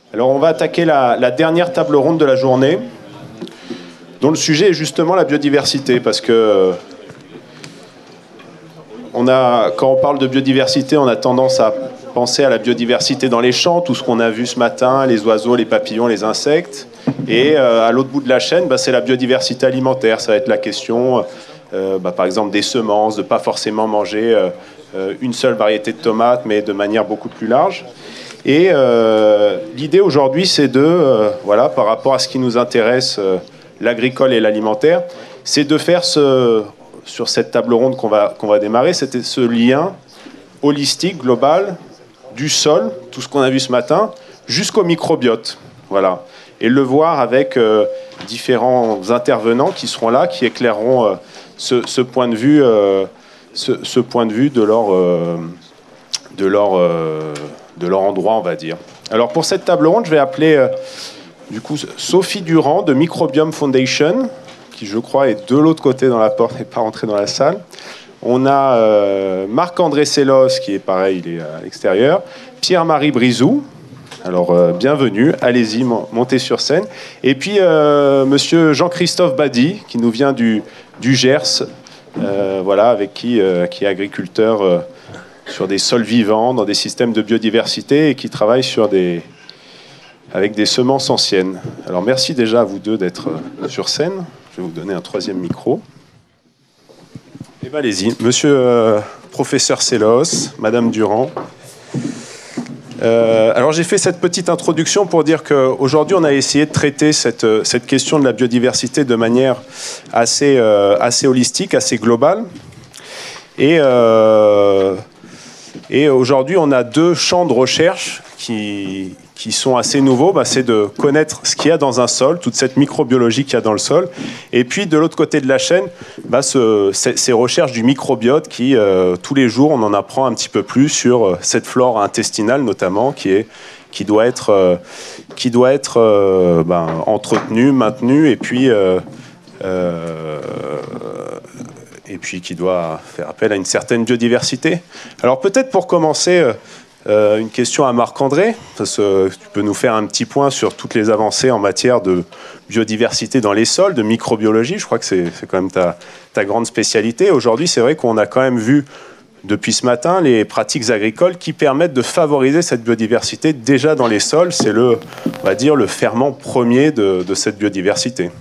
Alors on va attaquer la dernière table ronde de la journée, dont le sujet est justement la biodiversité, parce que quand on parle de biodiversité, on a tendance à penser à la biodiversité dans les champs, tout ce qu'on a vu ce matin, les oiseaux, les papillons, les insectes. Et à l'autre bout de la chaîne, c'est la biodiversité alimentaire. Ça va être la question, par exemple, des semences, de ne pas forcément manger une seule variété de tomates, mais de manière beaucoup plus large. Et l'idée aujourd'hui, c'est par rapport à ce qui nous intéresse, l'agricole et l'alimentaire, c'est de faire sur cette table ronde qu'on va démarrer, c'était ce lien holistique, global, du sol, tout ce qu'on a vu ce matin, jusqu'au microbiote. Voilà. Et le voir avec différents intervenants qui seront là, qui éclaireront ce point de vue, ce point de vue de leur endroit, on va dire. Alors pour cette table ronde, je vais appeler Sophie Durand de Microbiome Foundation, qui je crois est de l'autre côté dans la porte et pas rentré dans la salle. On a Marc-André Sellos, qui est pareil, il est à l'extérieur. Pierre-Marie Brizou. Alors, bienvenue, allez-y, montez sur scène. Et puis, monsieur Jean-Christophe Badi, qui nous vient du Gers, avec qui est agriculteur sur des sols vivants, dans des systèmes de biodiversité, et qui travaille avec des semences anciennes. Alors, merci déjà à vous deux d'être sur scène. Je vais vous donner un troisième micro. Et bien, allez-y, monsieur professeur Sellos, madame Durand. Alors j'ai fait cette petite introduction pour dire qu'aujourd'hui on a essayé de traiter cette question de la biodiversité de manière assez holistique, assez globale. Et aujourd'hui on a deux champs de recherche qui sont assez nouveaux. C'est de connaître ce qu'il y a dans un sol, toute cette microbiologie qu'il y a dans le sol. Et puis de l'autre côté de la chaîne, ces recherches du microbiote qui, tous les jours, on en apprend un petit peu plus sur cette flore intestinale notamment, qui doit être entretenue, maintenue, et puis qui doit faire appel à une certaine biodiversité. Alors peut-être pour commencer... une question à Marc-André, parce que tu peux nous faire un petit point sur toutes les avancées en matière de biodiversité dans les sols, de microbiologie. Je crois que c'est quand même ta grande spécialité. Aujourd'hui, c'est vrai qu'on a quand même vu depuis ce matin les pratiques agricoles qui permettent de favoriser cette biodiversité déjà dans les sols. C'est on va dire, le ferment premier de cette biodiversité.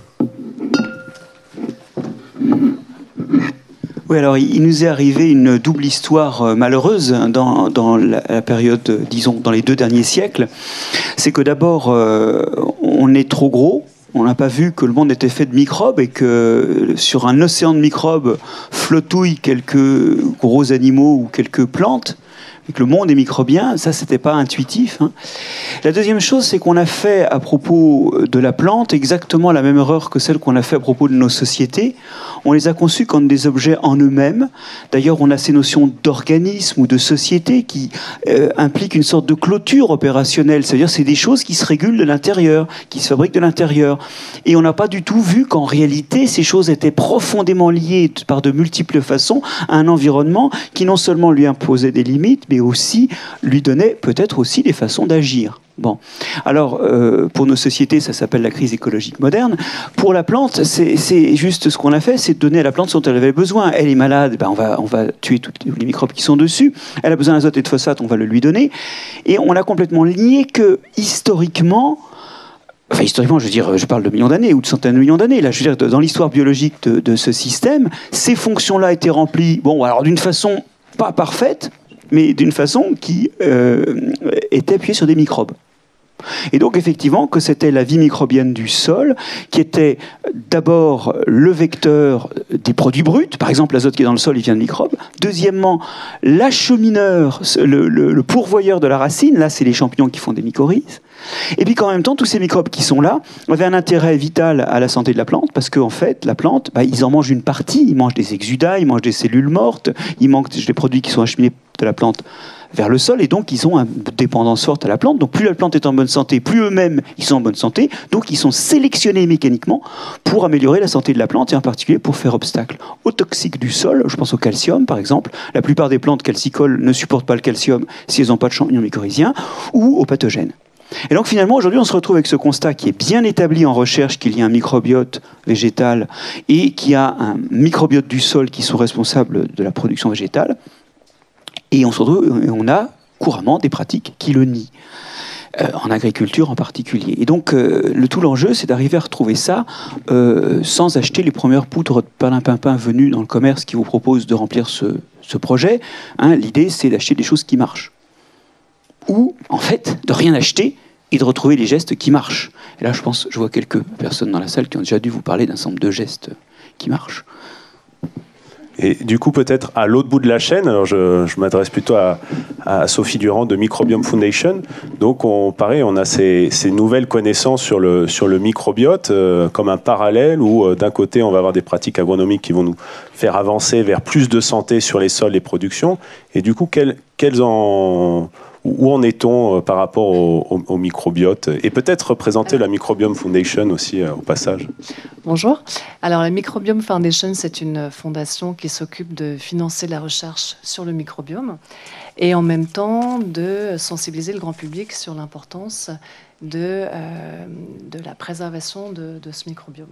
Oui, alors il nous est arrivé une double histoire malheureuse dans la période, disons, dans les 2 derniers siècles. C'est que d'abord, on est trop gros. On n'a pas vu que le monde était fait de microbes et que sur un océan de microbes flottouillent quelques gros animaux ou quelques plantes. Et que le monde est microbien, ça, c'était pas intuitif. La deuxième chose, c'est qu'on a fait à propos de la plante exactement la même erreur que celle qu'on a fait à propos de nos sociétés. On les a conçus comme des objets en eux-mêmes. D'ailleurs, on a ces notions d'organisme ou de société qui impliquent une sorte de clôture opérationnelle. C'est-à-dire, c'est des choses qui se régulent de l'intérieur, qui se fabriquent de l'intérieur. Et on n'a pas du tout vu qu'en réalité, ces choses étaient profondément liées par de multiples façons à un environnement qui non seulement lui imposait des limites, mais aussi lui donnait peut-être aussi des façons d'agir. Bon. Alors, pour nos sociétés, ça s'appelle la crise écologique moderne. Pour la plante, c'est juste ce qu'on a fait, c'est de donner à la plante ce dont elle avait besoin. Elle est malade, on va tuer tous les microbes qui sont dessus. Elle a besoin d'azote et de phosphate, on va le lui donner. Et on a complètement lié que, historiquement, je veux dire, je parle de millions d'années ou de centaines de millions d'années. Là, je veux dire, dans l'histoire biologique de ce système, ces fonctions-là étaient remplies, alors d'une façon pas parfaite, mais d'une façon qui était appuyée sur des microbes. Et donc, effectivement, que c'était la vie microbienne du sol qui était d'abord le vecteur des produits bruts. Par exemple, l'azote qui est dans le sol, il vient de microbes. Deuxièmement, l'achemineur, le pourvoyeur de la racine. Là, c'est les champignons qui font des mycorhizes. Et puis qu'en même temps, tous ces microbes qui sont là avaient un intérêt vital à la santé de la plante, parce qu'en fait, la plante, ils en mangent une partie. Ils mangent des exudats, ils mangent des cellules mortes, ils mangent des produits qui sont acheminés de la plante vers le sol, et donc ils ont une dépendance forte à la plante. Donc plus la plante est en bonne santé, plus eux-mêmes ils sont en bonne santé, donc ils sont sélectionnés mécaniquement pour améliorer la santé de la plante, et en particulier pour faire obstacle aux toxiques du sol. Je pense au calcium par exemple. La plupart des plantes calcicoles ne supportent pas le calcium si elles n'ont pas de champignons mycorhiziens, ou aux pathogènes. Et donc finalement, aujourd'hui, on se retrouve avec ce constat qui est bien établi en recherche, qu'il y a un microbiote végétal et qu'il y a un microbiote du sol qui sont responsables de la production végétale. Et on se retrouve, on a couramment des pratiques qui le nient. En agriculture en particulier. Et donc, tout l'enjeu, c'est d'arriver à retrouver ça sans acheter les premières poudres de perlimpinpin venues dans le commerce qui vous propose de remplir ce projet. Hein, l'idée, c'est d'acheter des choses qui marchent. Ou, en fait, de rien acheter et de retrouver les gestes qui marchent. Et là, je vois quelques personnes dans la salle qui ont déjà dû vous parler d'un certain nombre de gestes qui marchent. Et du coup, peut-être à l'autre bout de la chaîne, alors je m'adresse plutôt à Sophie Durand de Microbiome Foundation. Donc, on a ces nouvelles connaissances sur le microbiote comme un parallèle où, d'un côté, on va avoir des pratiques agronomiques qui vont nous faire avancer vers plus de santé sur les sols et productions. Et du coup, où en est-on par rapport au microbiote? Et peut-être représenter la Microbiome Foundation aussi au passage. Bonjour. Alors la Microbiome Foundation, c'est une fondation qui s'occupe de financer la recherche sur le microbiome et en même temps de sensibiliser le grand public sur l'importance de la préservation de ce microbiome.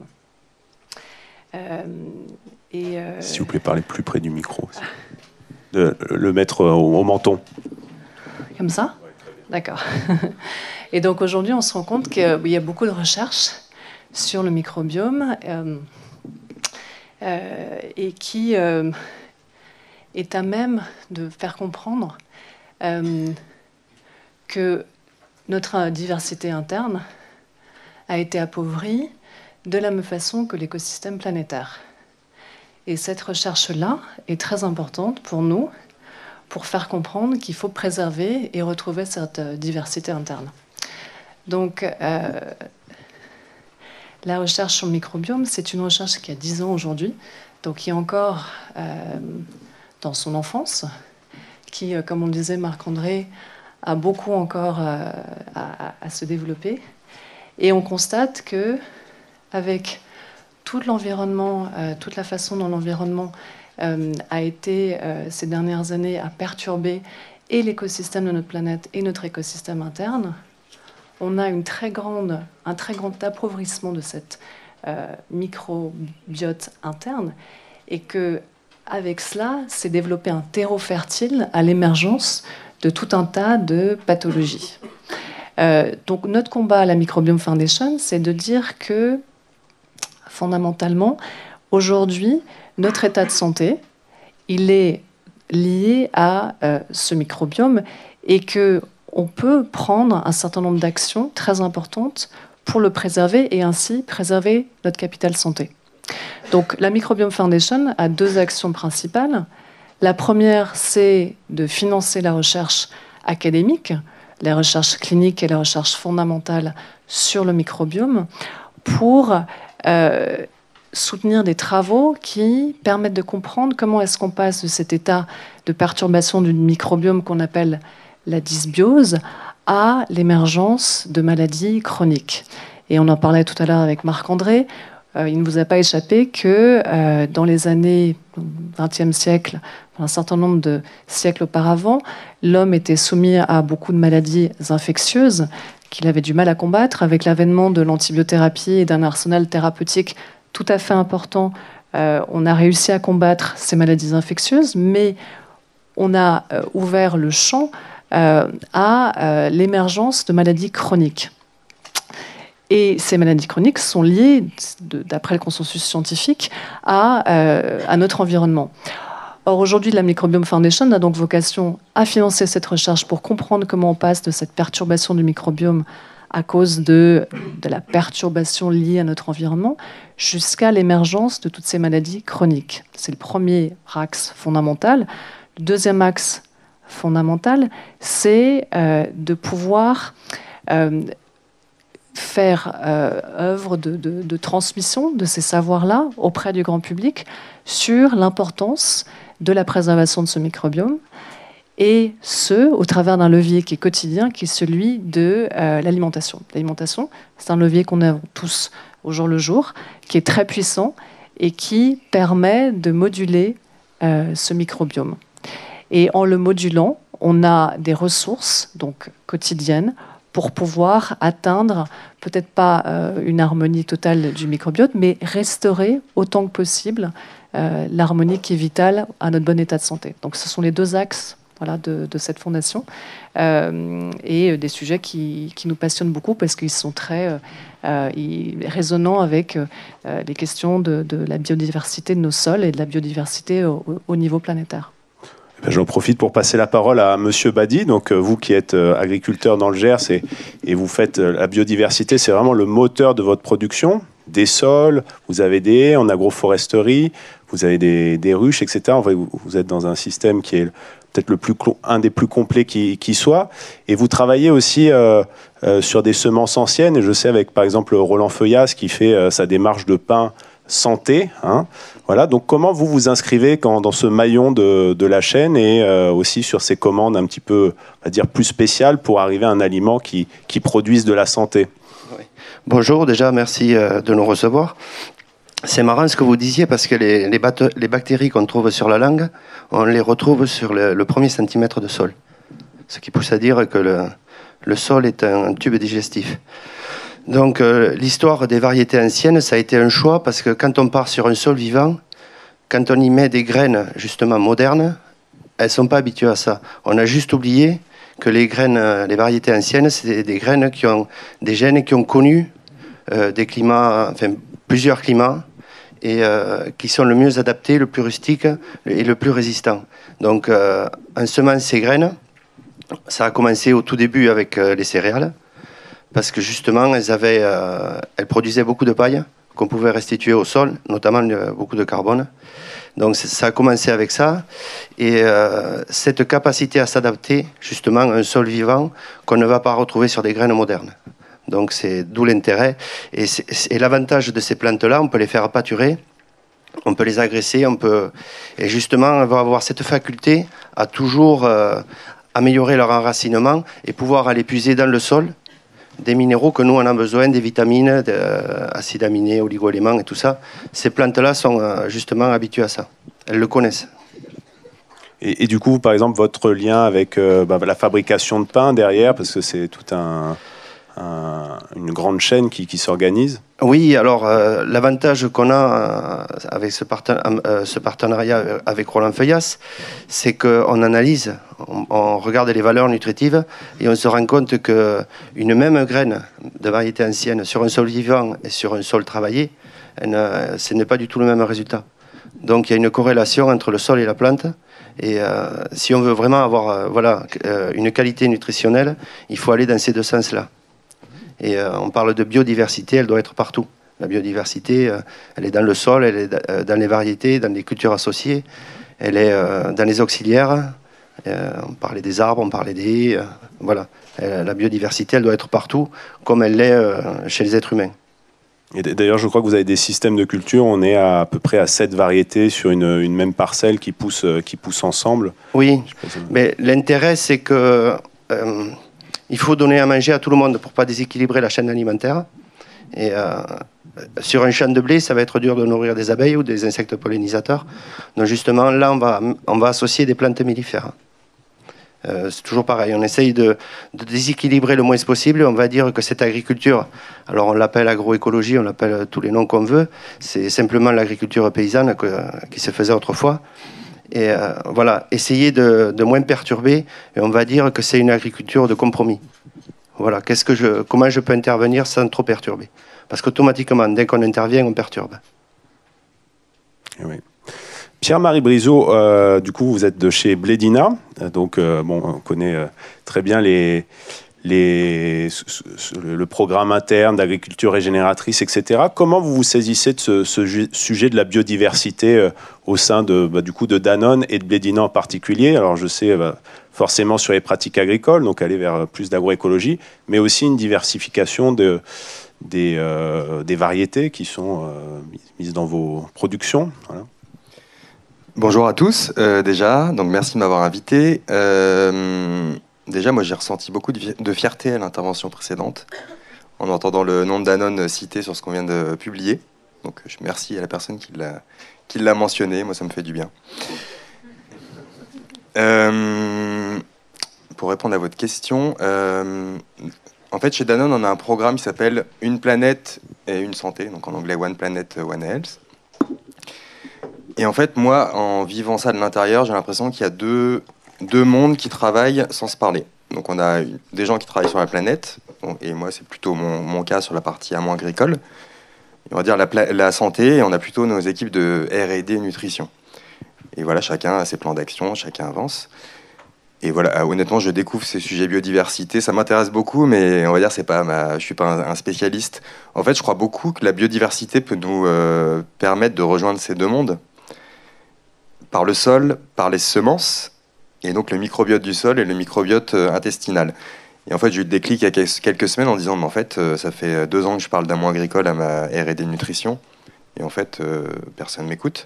S'il vous plaît, parlez plus près du micro. De le mettre au menton. Comme ça ? D'accord. Et donc aujourd'hui, on se rend compte qu'il y a beaucoup de recherches sur le microbiome et qui est à même de faire comprendre que notre diversité interne a été appauvrie de la même façon que l'écosystème planétaire. Et cette recherche-là est très importante pour nous, pour faire comprendre qu'il faut préserver et retrouver cette diversité interne. Donc, la recherche sur le microbiome, c'est une recherche qui a 10 ans aujourd'hui, donc qui est encore dans son enfance, qui, comme on le disait, Marc-André, a beaucoup encore à se développer. Et on constate que, avec tout l'environnement, toute la façon dont l'environnement a été, ces dernières années, à perturber et l'écosystème de notre planète et notre écosystème interne, on a un très grand appauvrissement de cette microbiote interne et que, avec cela, s'est développé un terreau fertile à l'émergence de tout un tas de pathologies. Donc notre combat à la Microbiome Foundation, c'est de dire que, fondamentalement, aujourd'hui, notre état de santé, il est lié à ce microbiome et qu'on peut prendre un certain nombre d'actions très importantes pour le préserver et ainsi préserver notre capital santé. Donc la Microbiome Foundation a 2 actions principales. La première, c'est de financer la recherche académique, la recherche clinique et la recherche fondamentale sur le microbiome pour soutenir des travaux qui permettent de comprendre comment est-ce qu'on passe de cet état de perturbation du microbiome qu'on appelle la dysbiose à l'émergence de maladies chroniques. Et on en parlait tout à l'heure avec Marc-André. Il ne vous a pas échappé que dans les années XXe siècle, un certain nombre de siècles auparavant, l'homme était soumis à beaucoup de maladies infectieuses qu'il avait du mal à combattre. Avec l'avènement de l'antibiothérapie et d'un arsenal thérapeutique tout à fait important, on a réussi à combattre ces maladies infectieuses, mais on a ouvert le champ à l'émergence de maladies chroniques. Et ces maladies chroniques sont liées, d'après le consensus scientifique, à notre environnement. Or, aujourd'hui, la Microbiome Foundation a donc vocation à financer cette recherche pour comprendre comment on passe de cette perturbation du microbiome à cause de la perturbation liée à notre environnement jusqu'à l'émergence de toutes ces maladies chroniques. C'est le premier axe fondamental. Le deuxième axe fondamental, c'est de pouvoir faire œuvre de transmission de ces savoirs-là auprès du grand public sur l'importance de la préservation de ce microbiome, et ce, au travers d'un levier qui est quotidien, qui est celui de l'alimentation. L'alimentation, c'est un levier qu'on a tous au jour le jour, qui est très puissant et qui permet de moduler ce microbiome. Et en le modulant, on a des ressources donc quotidiennes pour pouvoir atteindre, peut-être pas une harmonie totale du microbiote, mais restaurer autant que possible l'harmonie qui est vitale à notre bon état de santé. Donc ce sont les deux axes de cette fondation et des sujets qui nous passionnent beaucoup parce qu'ils sont très résonnants avec les questions de la biodiversité de nos sols et de la biodiversité au niveau planétaire. J'en profite pour passer la parole à Monsieur Badi. Donc, vous qui êtes agriculteur dans le Gers et vous faites la biodiversité, c'est vraiment le moteur de votre production. Des sols, vous avez des haies en agroforesterie, vous avez des ruches, etc. Enfin, vous êtes dans un système qui est peut-être un des plus complets qui soit. Et vous travaillez aussi sur des semences anciennes. Et je sais avec, par exemple, Roland Feuillas qui fait sa démarche de pain santé. Voilà. Donc, comment vous vous inscrivez dans ce maillon de la chaîne et aussi sur ces commandes un petit peu, on va dire, plus spéciales pour arriver à un aliment qui produise de la santé? Oui. Bonjour, déjà, merci de nous recevoir. C'est marrant ce que vous disiez parce que les bactéries qu'on trouve sur la langue, on les retrouve sur le premier centimètre de sol. Ce qui pousse à dire que le sol est un tube digestif. Donc l'histoire des variétés anciennes, ça a été un choix parce que quand on part sur un sol vivant, quand on y met des graines justement modernes, elles ne sont pas habituées à ça. On a juste oublié que les variétés anciennes, c'est des graines qui ont des gènes qui ont connu des climats, enfin plusieurs climats, et qui sont le mieux adaptés, le plus rustiques et le plus résistants. Donc en semant ces graines, ça a commencé au tout début avec les céréales, parce que justement, elles produisaient beaucoup de paille qu'on pouvait restituer au sol, notamment beaucoup de carbone. Donc ça a commencé avec ça, et cette capacité à s'adapter justement à un sol vivant qu'on ne va pas retrouver sur des graines modernes. Donc c'est d'où l'intérêt, et l'avantage de ces plantes-là, on peut les faire pâturer, on peut les agresser, et justement on va avoir cette faculté à toujours améliorer leur enracinement et pouvoir aller puiser dans le sol des minéraux que nous on a besoin, des vitamines, des acides aminés, oligo-éléments et tout ça. Ces plantes-là sont justement habituées à ça. Elles le connaissent. Et du coup, par exemple, votre lien avec la fabrication de pain derrière, parce que c'est tout une grande chaîne qui s'organise. Oui, alors l'avantage qu'on a avec ce partenariat avec Roland Feuillas, c'est qu'on analyse, on regarde les valeurs nutritives et on se rend compte qu'une même graine de variété ancienne sur un sol vivant et sur un sol travaillé, ce n'est pas du tout le même résultat. Donc il y a une corrélation entre le sol et la plante. Et si on veut vraiment avoir une qualité nutritionnelle, il faut aller dans ces deux sens-là. Et on parle de biodiversité, elle doit être partout. La biodiversité, elle est dans le sol, elle est dans les variétés, dans les cultures associées, elle est dans les auxiliaires. On parlait des arbres, on parlait des haies. Voilà. La biodiversité, elle doit être partout, comme elle l'est chez les êtres humains. Et d'ailleurs, je crois que vous avez des systèmes de culture. On est à peu près à 7 variétés sur une même parcelle qui poussent ensemble. Oui, mais l'intérêt, c'est que il faut donner à manger à tout le monde pour ne pas déséquilibrer la chaîne alimentaire. Et sur un champ de blé, ça va être dur de nourrir des abeilles ou des insectes pollinisateurs. Donc justement, là, on va associer des plantes mellifères. C'est toujours pareil, on essaye de déséquilibrer le moins possible. On va dire que cette agriculture, alors on l'appelle agroécologie, on l'appelle tous les noms qu'on veut, c'est simplement l'agriculture paysanne qui se faisait autrefois. Et voilà, essayer de moins perturber, et on va dire que c'est une agriculture de compromis. Voilà, comment je peux intervenir sans trop perturber? Parce qu'automatiquement, dès qu'on intervient, on perturbe. Oui. Pierre-Marie Briseau, du coup, vous êtes de chez Blédina, donc on connaît très bien le programme interne d'agriculture régénératrice, etc. Comment vous vous saisissez de ce sujet de la biodiversité au sein du coup, de Danone et de Blédina en particulier? Alors je sais forcément sur les pratiques agricoles, donc aller vers plus d'agroécologie, mais aussi une diversification des variétés qui sont mises dans vos productions. Voilà. Bonjour à tous, déjà, donc merci de m'avoir invité. Déjà, moi j'ai ressenti beaucoup de fierté à l'intervention précédente, en entendant le nom de Danone cité sur ce qu'on vient de publier. Donc je remercie à la personne qui l'a mentionné, moi ça me fait du bien. Pour répondre à votre question, En fait, chez Danone, on a un programme qui s'appelle Une planète et une santé, donc en anglais One Planet, One Health. Et en fait, moi, en vivant ça de l'intérieur, j'ai l'impression qu'il y a deux mondes qui travaillent sans se parler. Donc on a des gens qui travaillent sur la planète, et moi c'est plutôt mon cas sur la partie amont agricole, on va dire la santé, et on a plutôt nos équipes de R&D nutrition. Et voilà, chacun a ses plans d'action, chacun avance. Et voilà, honnêtement, je découvre ces sujets biodiversité, ça m'intéresse beaucoup, mais on va dire je suis pas un spécialiste. En fait, je crois beaucoup que la biodiversité peut nous permettre de rejoindre ces deux mondes, par le sol, par les semences, et donc le microbiote du sol et le microbiote intestinal. Et en fait, j'ai eu le déclic il y a quelques semaines en disant, mais en fait, ça fait 2 ans que je parle d'amont agricole à ma R&D nutrition, et en fait, personne ne m'écoute.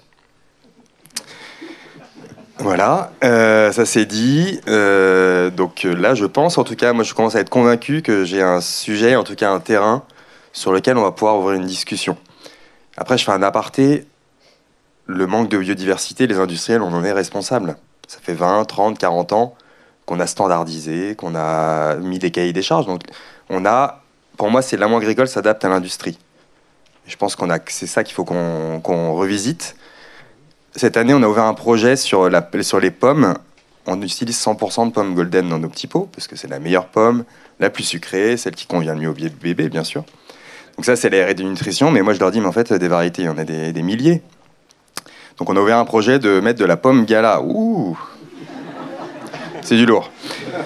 Voilà, ça c'est dit. Donc là, je pense, en tout cas, moi je commence à être convaincu que j'ai un sujet, en tout cas un terrain, sur lequel on va pouvoir ouvrir une discussion. Après, je fais un aparté. Le manque de biodiversité, les industriels, on en est responsable. Ça fait 20, 30, 40 ans qu'on a standardisé, qu'on a mis des cahiers des charges. Donc, pour moi, c'est l'amont agricole s'adapte à l'industrie. Je pense c'est ça qu'il faut qu'on revisite. Cette année, on a ouvert un projet sur les pommes. On utilise 100% de pommes golden dans nos petits pots, parce que c'est la meilleure pomme, la plus sucrée, celle qui convient le mieux au bébé, bien sûr. Donc ça, c'est la R&D nutrition, mais moi, je leur dis, mais en fait, des variétés, il y en a des milliers. Donc on a ouvert un projet de mettre de la pomme gala. Ouh, c'est du lourd.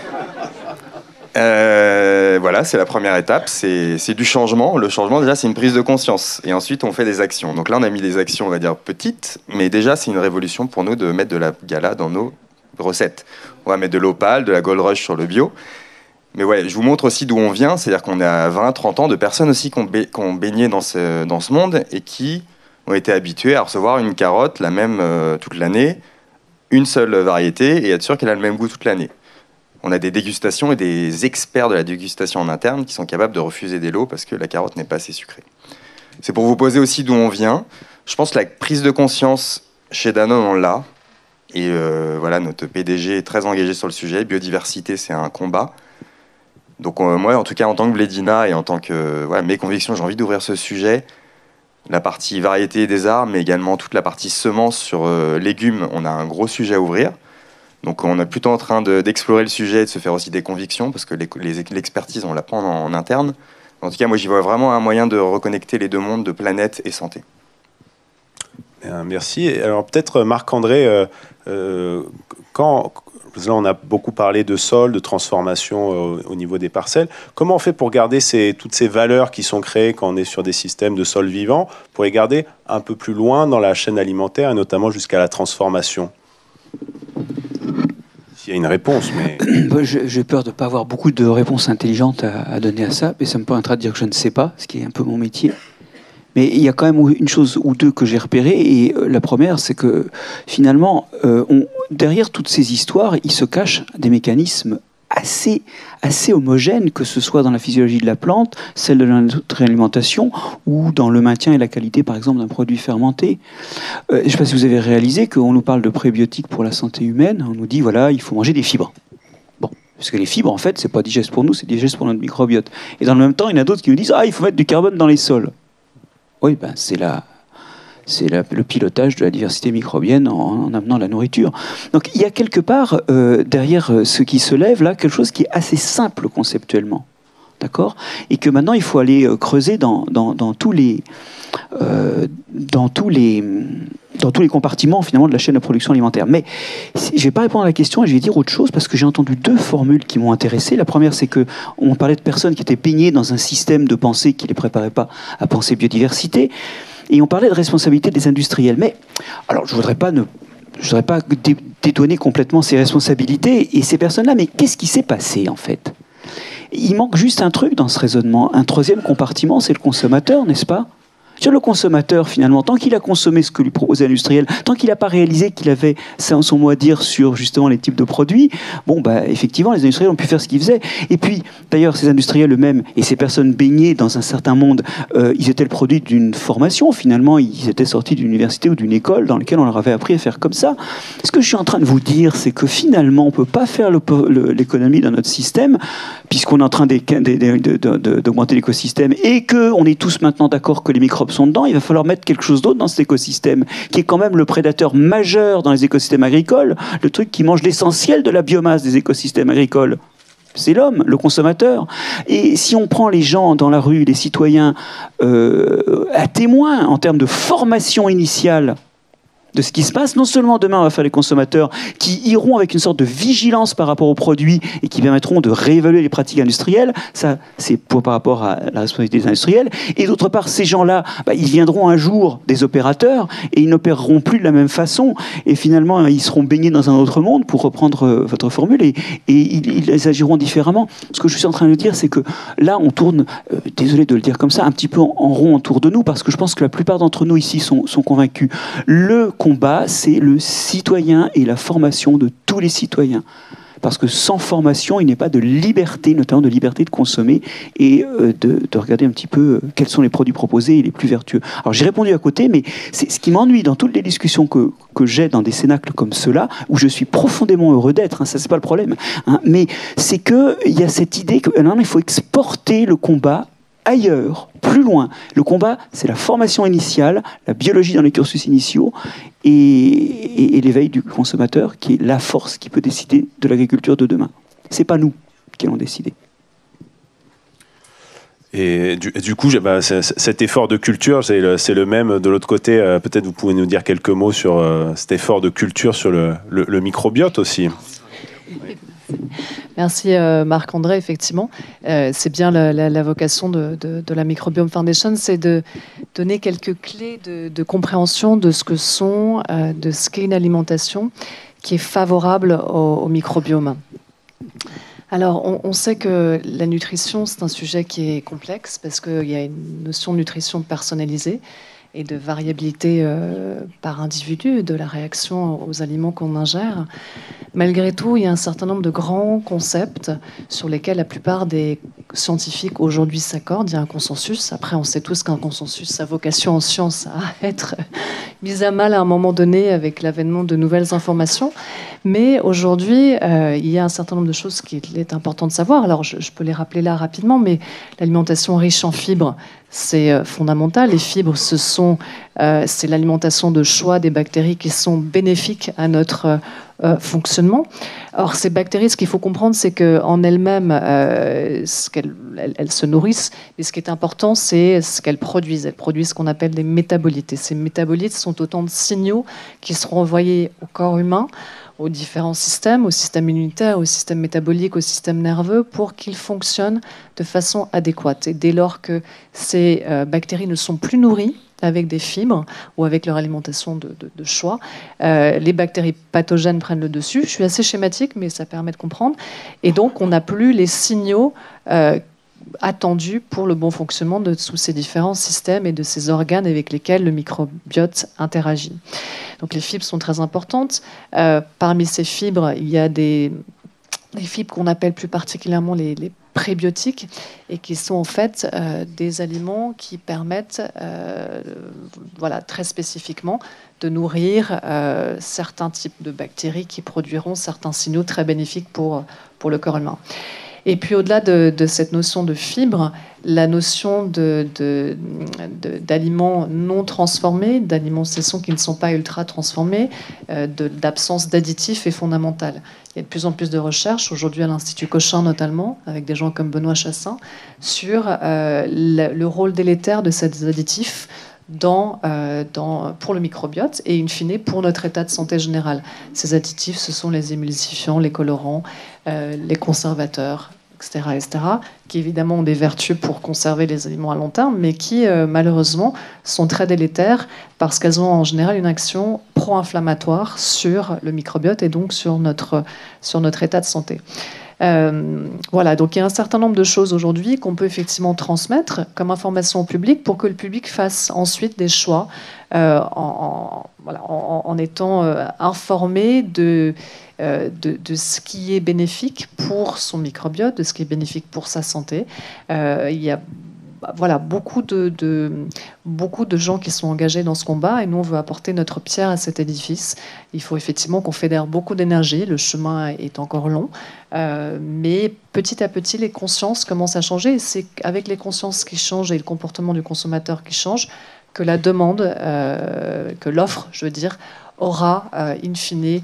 Voilà, c'est la première étape, c'est du changement. Le changement, déjà, c'est une prise de conscience. Et ensuite, on fait des actions. Donc là, on a mis des actions, on va dire, petites, mais déjà, c'est une révolution pour nous de mettre de la gala dans nos recettes. On va mettre de l'opale, de la Gold Rush sur le bio. Mais ouais, je vous montre aussi d'où on vient. C'est-à-dire qu'on a 20, 30 ans de personnes aussi qui ont baigné dans ce monde et qui ont été habitués à recevoir une carotte, la même toute l'année, une seule variété, et être sûr qu'elle a le même goût toute l'année. On a des dégustations et des experts de la dégustation en interne qui sont capables de refuser des lots parce que la carotte n'est pas assez sucrée. C'est pour vous poser aussi d'où on vient. Je pense que la prise de conscience chez Danone, on l'a. Et voilà, notre PDG est très engagé sur le sujet. Biodiversité, c'est un combat. Donc moi, en tout cas, en tant que Blédina et en tant que mes convictions, j'ai envie d'ouvrir ce sujet. La partie variété des arbres, mais également toute la partie semences sur légumes, on a un gros sujet à ouvrir. Donc on est plutôt en train d'explorer le sujet et de se faire aussi des convictions, parce que l'expertise, on la prend en interne. En tout cas, moi, j'y vois vraiment un moyen de reconnecter les deux mondes de planète et santé. Merci. Alors peut-être Marc-André, là, on a beaucoup parlé de sol, de transformation au niveau des parcelles. Comment on fait pour garder toutes ces valeurs qui sont créées quand on est sur des systèmes de sol vivants, pour les garder un peu plus loin dans la chaîne alimentaire, et notamment jusqu'à la transformation? S'il y a une réponse, mais... J'ai peur de ne pas avoir beaucoup de réponses intelligentes à donner à ça, mais ça me permettra de dire que je ne sais pas, ce qui est un peu mon métier. Mais il y a quand même une chose ou deux que j'ai repérées, et la première, c'est que finalement, derrière toutes ces histoires, il se cache des mécanismes assez homogènes, que ce soit dans la physiologie de la plante, celle de notre alimentation, ou dans le maintien et la qualité, par exemple, d'un produit fermenté. Je ne sais pas si vous avez réalisé qu'on nous parle de prébiotiques pour la santé humaine, on nous dit, voilà, il faut manger des fibres. Bon, parce que les fibres, en fait, c'est pas digeste pour nous, c'est digeste pour notre microbiote. Et dans le même temps, il y en a d'autres qui nous disent, il faut mettre du carbone dans les sols. Oui, c'est le pilotage de la diversité microbienne en amenant la nourriture. Donc il y a quelque part, derrière ce qui se lève, là, quelque chose qui est assez simple conceptuellement. D'accord ? Et que maintenant, il faut aller creuser dans tous les compartiments, finalement, de la chaîne de production alimentaire. Mais je ne vais pas répondre à la question et je vais dire autre chose, parce que j'ai entendu 2 formules qui m'ont intéressé. La première, c'est qu'on parlait de personnes qui étaient baignées dans un système de pensée qui ne les préparait pas à penser biodiversité. Et on parlait de responsabilité des industriels. Mais, alors, je ne voudrais pas dédouaner complètement ces responsabilités et ces personnes-là, mais qu'est-ce qui s'est passé, en fait ? Il manque juste un truc dans ce raisonnement. Un troisième compartiment, c'est le consommateur, n'est-ce pas ? Sur le consommateur, finalement, tant qu'il a consommé ce que lui proposait l'industriel, tant qu'il n'a pas réalisé qu'il avait son mot à dire sur justement les types de produits, bon, bah, effectivement, les industriels ont pu faire ce qu'ils faisaient. Et puis, d'ailleurs, ces industriels eux-mêmes et ces personnes baignées dans un certain monde, ils étaient le produit d'une formation. Finalement, ils étaient sortis d'une université ou d'une école dans laquelle on leur avait appris à faire comme ça. Ce que je suis en train de vous dire, c'est que finalement, on ne peut pas faire l'économie dans notre système, puisqu'on est en train d'augmenter l'écosystème et qu'on est tous maintenant d'accord que les microbes sont dedans. Il va falloir mettre quelque chose d'autre dans cet écosystème, qui est quand même le prédateur majeur dans les écosystèmes agricoles, le truc qui mange l'essentiel de la biomasse des écosystèmes agricoles. C'est l'homme, le consommateur. Et si on prend les gens dans la rue, les citoyens, à témoin en termes de formation initiale de ce qui se passe, non seulement demain on va faire les consommateurs qui iront avec une sorte de vigilance par rapport aux produits et qui permettront de réévaluer les pratiques industrielles, ça c'est par rapport à la responsabilité des industriels, et d'autre part ces gens-là, ils viendront un jour des opérateurs et ils n'opéreront plus de la même façon et finalement ils seront baignés dans un autre monde, pour reprendre votre formule, et ils agiront différemment. Ce que je suis en train de dire, c'est que là on tourne, désolé de le dire comme ça, un petit peu en rond autour de nous, parce que je pense que la plupart d'entre nous ici sont convaincus. Le combat, c'est le citoyen et la formation de tous les citoyens. Parce que sans formation, il n'y a pas de liberté, notamment de liberté de consommer et de regarder un petit peu quels sont les produits proposés et les plus vertueux. Alors j'ai répondu à côté, mais c'est ce qui m'ennuie dans toutes les discussions que j'ai dans des cénacles comme ceux-là, où je suis profondément heureux d'être, ça c'est pas le problème, mais c'est qu'il y a cette idée que non, il faut exporter le combat ailleurs, plus loin. Le combat, c'est la formation initiale, la biologie dans les cursus initiaux et l'éveil du consommateur, qui est la force qui peut décider de l'agriculture de demain. C'est pas nous qui allons décider. Et du coup, cet effort de culture, c'est le même de l'autre côté. Peut-être vous pouvez nous dire quelques mots sur cet effort de culture sur le microbiote aussi. Merci Marc-André, effectivement. C'est bien la vocation de la Microbiome Foundation, c'est de donner quelques clés de compréhension de ce qu'est une alimentation qui est favorable au microbiome. Alors, on sait que la nutrition, c'est un sujet qui est complexe parce qu'il y a une notion de nutrition personnalisée et de variabilité par individu de la réaction aux aliments qu'on ingère. Malgré tout, il y a un certain nombre de grands concepts sur lesquels la plupart des scientifiques aujourd'hui s'accordent. Il y a un consensus. Après, on sait tous qu'un consensus a vocation en science à être mis à mal à un moment donné avec l'avènement de nouvelles informations. Mais aujourd'hui, il y a un certain nombre de choses qu'il est important de savoir. Alors, je peux les rappeler là rapidement, mais l'alimentation riche en fibres, c'est fondamental. Les fibres, c'est l'alimentation de choix des bactéries qui sont bénéfiques à notre fonctionnement. Or, ces bactéries, ce qu'il faut comprendre, c'est qu'en elles-mêmes, elles se nourrissent, mais ce qui est important, c'est ce qu'elles produisent. Elles produisent ce qu'on appelle des métabolites. Et ces métabolites sont autant de signaux qui seront envoyés au corps humain, aux différents systèmes, au système immunitaire, au système métabolique, au système nerveux, pour qu'ils fonctionnent de façon adéquate. Et dès lors que ces bactéries ne sont plus nourries avec des fibres ou avec leur alimentation de choix, les bactéries pathogènes prennent le dessus. Je suis assez schématique, mais ça permet de comprendre. Et donc, on n'a plus les signaux attendus pour le bon fonctionnement de tous ces différents systèmes et de ces organes avec lesquels le microbiote interagit. Donc les fibres sont très importantes. Parmi ces fibres, il y a des fibres qu'on appelle plus particulièrement les prébiotiques et qui sont en fait des aliments qui permettent très spécifiquement de nourrir certains types de bactéries qui produiront certains signaux très bénéfiques pour le corps humain. Et puis au-delà de cette notion de fibre, la notion d'aliments non transformés, d'aliments qui ne sont pas ultra transformés, d'absence d'additifs est fondamentale. Il y a de plus en plus de recherches, aujourd'hui à l'Institut Cochin notamment, avec des gens comme Benoît Chassin, sur le rôle délétère de ces additifs pour le microbiote et in fine pour notre état de santé général. Ces additifs, ce sont les émulsifiants, les colorants, les conservateurs, etc., qui évidemment ont des vertus pour conserver les aliments à long terme, mais qui malheureusement sont très délétères parce qu'elles ont en général une action pro-inflammatoire sur le microbiote et donc sur notre état de santé. Voilà, donc il y a un certain nombre de choses aujourd'hui qu'on peut effectivement transmettre comme information au public pour que le public fasse ensuite des choix en étant informé de ce qui est bénéfique pour son microbiote, de ce qui est bénéfique pour sa santé. Il y a beaucoup de gens qui sont engagés dans ce combat, et nous on veut apporter notre pierre à cet édifice. Il faut effectivement qu'on fédère beaucoup d'énergie, le chemin est encore long, mais petit à petit les consciences commencent à changer, et c'est avec les consciences qui changent et le comportement du consommateur qui change que la demande, que l'offre, je veux dire, aura in fine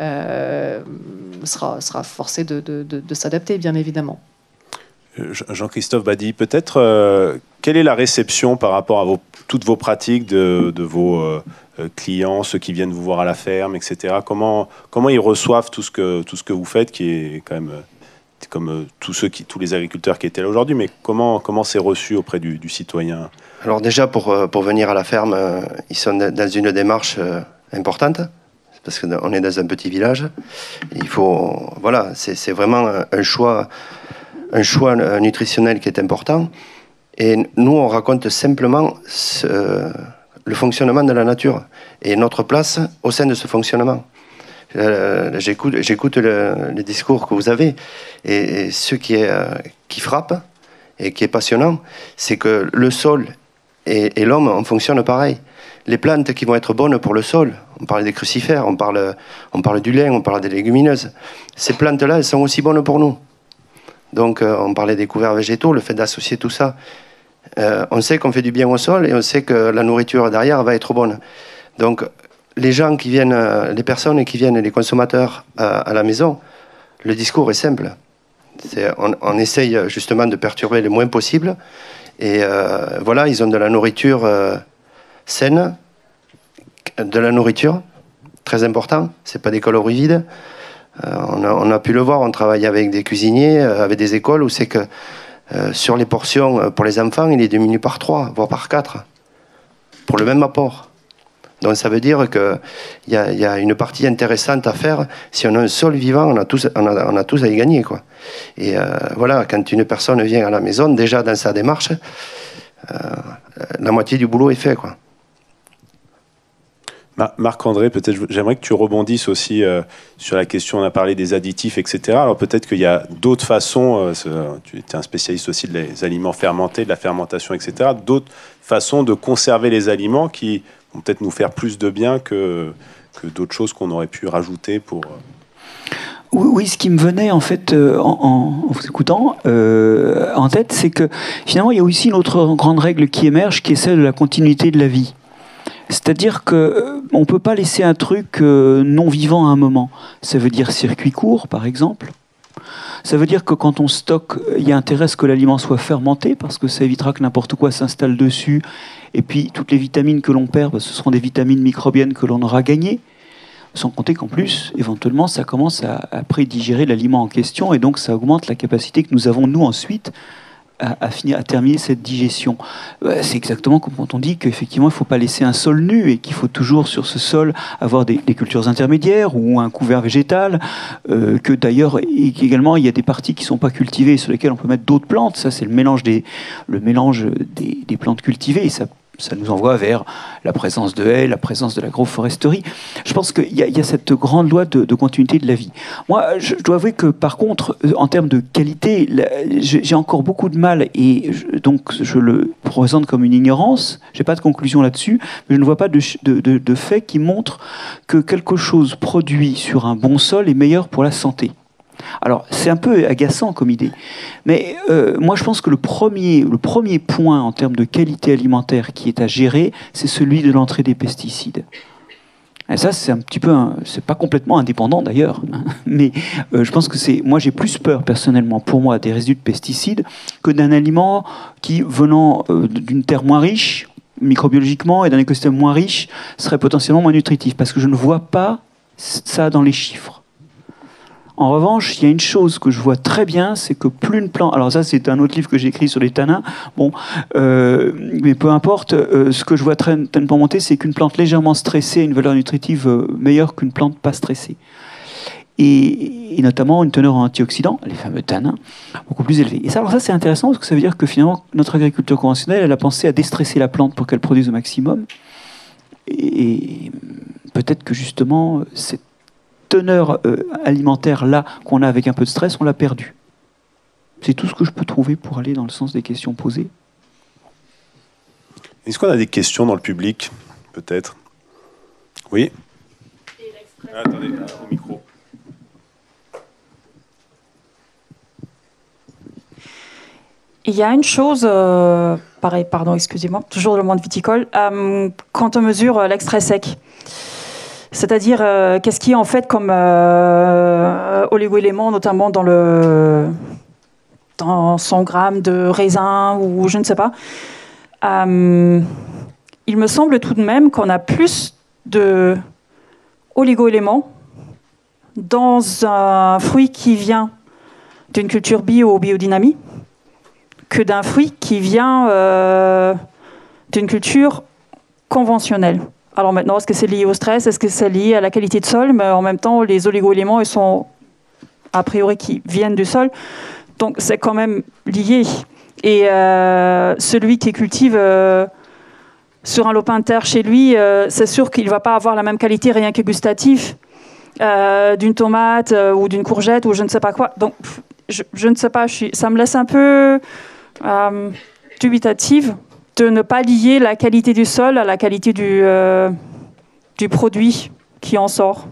sera forcée de s'adapter, bien évidemment. Jean-Christophe Badi, peut-être, quelle est la réception par rapport à toutes vos pratiques de vos clients, ceux qui viennent vous voir à la ferme, etc. Comment ils reçoivent tout ce que vous faites, qui est quand même comme tous les agriculteurs qui étaient là aujourd'hui, mais comment c'est reçu auprès du citoyen? Alors déjà, pour venir à la ferme, ils sont dans une démarche importante, parce qu'on est dans un petit village. Il faut, voilà, c'est vraiment un choix nutritionnel qui est important. Et nous, on raconte simplement le fonctionnement de la nature et notre place au sein de ce fonctionnement. J'écoute les discours que vous avez, et ce qui frappe et qui est passionnant, c'est que le sol et l'homme, on fonctionne pareil. Les plantes qui vont être bonnes pour le sol, on parle des crucifères, on parle du lin, on parle des légumineuses. Ces plantes-là, elles sont aussi bonnes pour nous. Donc, on parlait des couverts végétaux, le fait d'associer tout ça. On sait qu'on fait du bien au sol, et on sait que la nourriture derrière va être bonne. Donc, les gens qui viennent, les personnes qui viennent, les consommateurs à la maison, le discours est simple. On essaye justement de perturber le moins possible. Et voilà, ils ont de la nourriture saine, de la nourriture, très important, c'est pas des calories vides. On a pu le voir, on travaille avec des cuisiniers, avec des écoles, où c'est que sur les portions pour les enfants, il est diminué par 3, voire par 4, pour le même apport. Donc ça veut dire qu'il y a une partie intéressante à faire. Si on a un sol vivant, on a tous à y gagner, quoi. Et voilà, quand une personne vient à la maison, déjà dans sa démarche, la moitié du boulot est fait, quoi. Marc-André, peut-être j'aimerais que tu rebondisses aussi sur la question, on a parlé des additifs, etc. Alors peut-être qu'il y a d'autres façons, tu es un spécialiste aussi des aliments fermentés, de la fermentation, etc. D'autres façons de conserver les aliments qui vont peut-être nous faire plus de bien que d'autres choses qu'on aurait pu rajouter pour... Oui, ce qui me venait en fait en vous écoutant en tête, c'est que finalement il y a aussi une autre grande règle qui émerge, qui est celle de la continuité de la vie. C'est-à-dire qu'on ne peut pas laisser un truc non vivant à un moment. Ça veut dire circuit court, par exemple. Ça veut dire que quand on stocke, il y a intérêt à ce que l'aliment soit fermenté, parce que ça évitera que n'importe quoi s'installe dessus. Et puis, toutes les vitamines que l'on perd, ce seront des vitamines microbiennes que l'on aura gagnées. Sans compter qu'en plus, éventuellement, ça commence à prédigérer l'aliment en question, et donc ça augmente la capacité que nous avons, nous, ensuite, à terminer cette digestion. C'est exactement comme quand on dit qu'effectivement il ne faut pas laisser un sol nu, et qu'il faut toujours sur ce sol avoir des cultures intermédiaires ou un couvert végétal, que d'ailleurs également il y a des parties qui ne sont pas cultivées sur lesquelles on peut mettre d'autres plantes. Ça c'est le mélange des plantes cultivées, et ça nous envoie vers la présence de haies, la présence de l'agroforesterie. Je pense qu'il y a cette grande loi de continuité de la vie. Moi, je dois avouer que, par contre, en termes de qualité, j'ai encore beaucoup de mal, et donc je le présente comme une ignorance. Je n'ai pas de conclusion là-dessus, mais je ne vois pas de fait qui montre que quelque chose produit sur un bon sol est meilleur pour la santé. Alors, c'est un peu agaçant comme idée, mais moi je pense que le premier point en termes de qualité alimentaire qui est à gérer, c'est celui de l'entrée des pesticides. Et ça, c'est un petit peu, c'est pas complètement indépendant d'ailleurs, hein, mais je pense que moi j'ai plus peur personnellement pour moi des résidus de pesticides que d'un aliment qui, venant d'une terre moins riche, microbiologiquement, et d'un écosystème moins riche, serait potentiellement moins nutritif, parce que je ne vois pas ça dans les chiffres. En revanche, il y a une chose que je vois très bien, c'est que plus une plante... Alors ça, c'est un autre livre que j'ai écrit sur les tanins. Bon, mais peu importe, ce que je vois très nettement monter, c'est qu'une plante légèrement stressée a une valeur nutritive meilleure qu'une plante pas stressée. et notamment une teneur en antioxydants, les fameux tanins, beaucoup plus élevée. Et ça, alors ça c'est intéressant parce que ça veut dire que finalement notre agriculture conventionnelle, elle a pensé à déstresser la plante pour qu'elle produise au maximum. Et peut-être que justement cette teneur alimentaire là qu'on a avec un peu de stress, on l'a perdue. C'est tout ce que je peux trouver pour aller dans le sens des questions posées. Est-ce qu'on a des questions dans le public, peut-être? Oui. Attendez, au micro. Il y a une chose, pareil, pardon, excusez-moi, toujours dans le monde viticole, quand on mesure l'extrait sec. C'est-à-dire, qu'est-ce qui est en fait comme oligo-éléments, notamment dans 100 grammes de raisin ou je ne sais pas. Il me semble tout de même qu'on a plus de oligo-éléments dans un fruit qui vient d'une culture bio ou biodynamie que d'un fruit qui vient d'une culture conventionnelle. Alors maintenant, est-ce que c'est lié au stress? Est-ce que c'est lié à la qualité de sol? Mais en même temps, les oligo-éléments, ils sont a priori qui viennent du sol. Donc c'est quand même lié. Et celui qui cultive sur un lopin de terre chez lui, c'est sûr qu'il ne va pas avoir la même qualité rien que gustatif d'une tomate ou d'une courgette ou je ne sais pas quoi. Donc je ne sais pas, ça me laisse un peu dubitative de ne pas lier la qualité du sol à la qualité du produit qui en sort.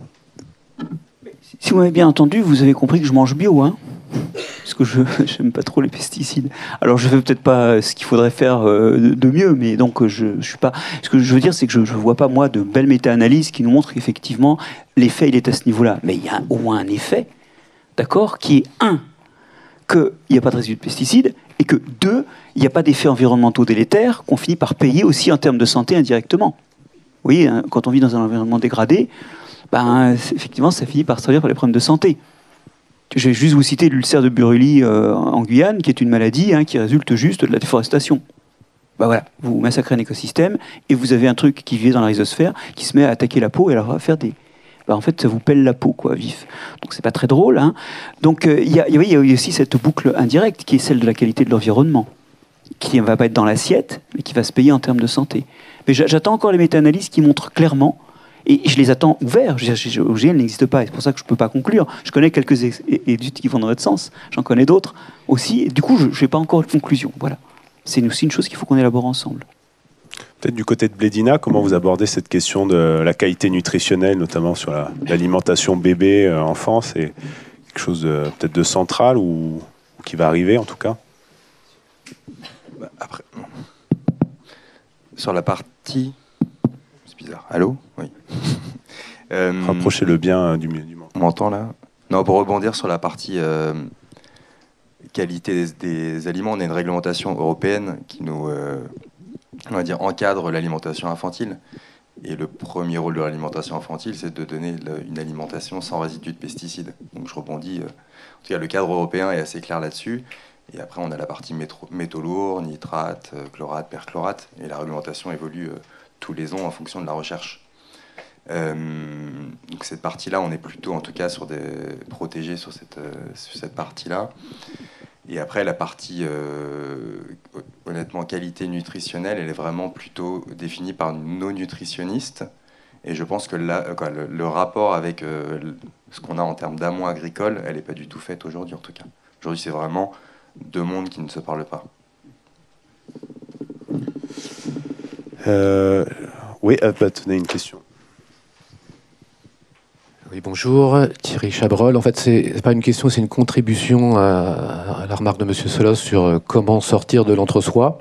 Si vous m'avez bien entendu, vous avez compris que je mange bio, hein, parce que je n'aime pas trop les pesticides. Alors je ne fais peut-être pas ce qu'il faudrait faire de mieux, mais donc je suis pas. Ce que je veux dire, c'est que je ne vois pas moi de belles méta-analyses qui nous montrent qu'effectivement l'effet il est à ce niveau-là. Mais il y a au moins un effet, d'accord, qui est qu'il n'y a pas de résidus de pesticides et que 2, il n'y a pas d'effets environnementaux délétères qu'on finit par payer aussi en termes de santé indirectement. Vous voyez, hein, quand on vit dans un environnement dégradé, effectivement, ça finit par se traduire par les problèmes de santé. Je vais juste vous citer l'ulcère de Buruli en Guyane, qui est une maladie qui résulte juste de la déforestation. Voilà, vous massacrez un écosystème et vous avez un truc qui vit dans la rhizosphère qui se met à attaquer la peau et alors à faire des... en fait, ça vous pèle la peau, quoi, vif. Donc c'est pas très drôle. Hein. Donc il y a aussi cette boucle indirecte qui est celle de la qualité de l'environnement, qui ne va pas être dans l'assiette, mais qui va se payer en termes de santé. Mais j'attends encore les méta-analyses qui montrent clairement. Et je les attends ouverts. OGL n'existe pas. C'est pour ça que je ne peux pas conclure. Je connais quelques études qui vont dans votre sens. J'en connais d'autres aussi. Et du coup, je n'ai pas encore de conclusion. Voilà. C'est aussi une chose qu'il faut qu'on élabore ensemble. Peut-être du côté de Blédina, comment vous abordez cette question de la qualité nutritionnelle, notamment sur l'alimentation bébé, enfant? C'est quelque chose peut-être de central ou qui va arriver en tout cas? Après, sur la partie... Bizarre. Allô? Oui. Rapprochez-le bien du micro. On m'entend là? Non, pour rebondir sur la partie qualité des aliments, on a une réglementation européenne qui nous on va dire, encadre l'alimentation infantile. Et le premier rôle de l'alimentation infantile, c'est de donner une alimentation sans résidus de pesticides. Donc je rebondis. En tout cas, le cadre européen est assez clair là-dessus. Et après, on a la partie métaux lourds, nitrates, chlorate, perchlorate. Et la réglementation évolue tous les ans en fonction de la recherche. Donc cette partie-là, on est plutôt en tout cas protégé sur cette partie-là. Et après, la partie, honnêtement, qualité nutritionnelle, elle est vraiment plutôt définie par nos nutritionnistes. Et je pense que le rapport avec ce qu'on a en termes d'amont agricole, elle n'est pas du tout faite aujourd'hui, en tout cas. Aujourd'hui, c'est vraiment deux mondes qui ne se parlent pas. Oui, tenez une question. Oui, bonjour, Thierry Chabrol. En fait, c'est pas une question, c'est une contribution à la remarque de Monsieur Solos sur comment sortir de l'entre-soi.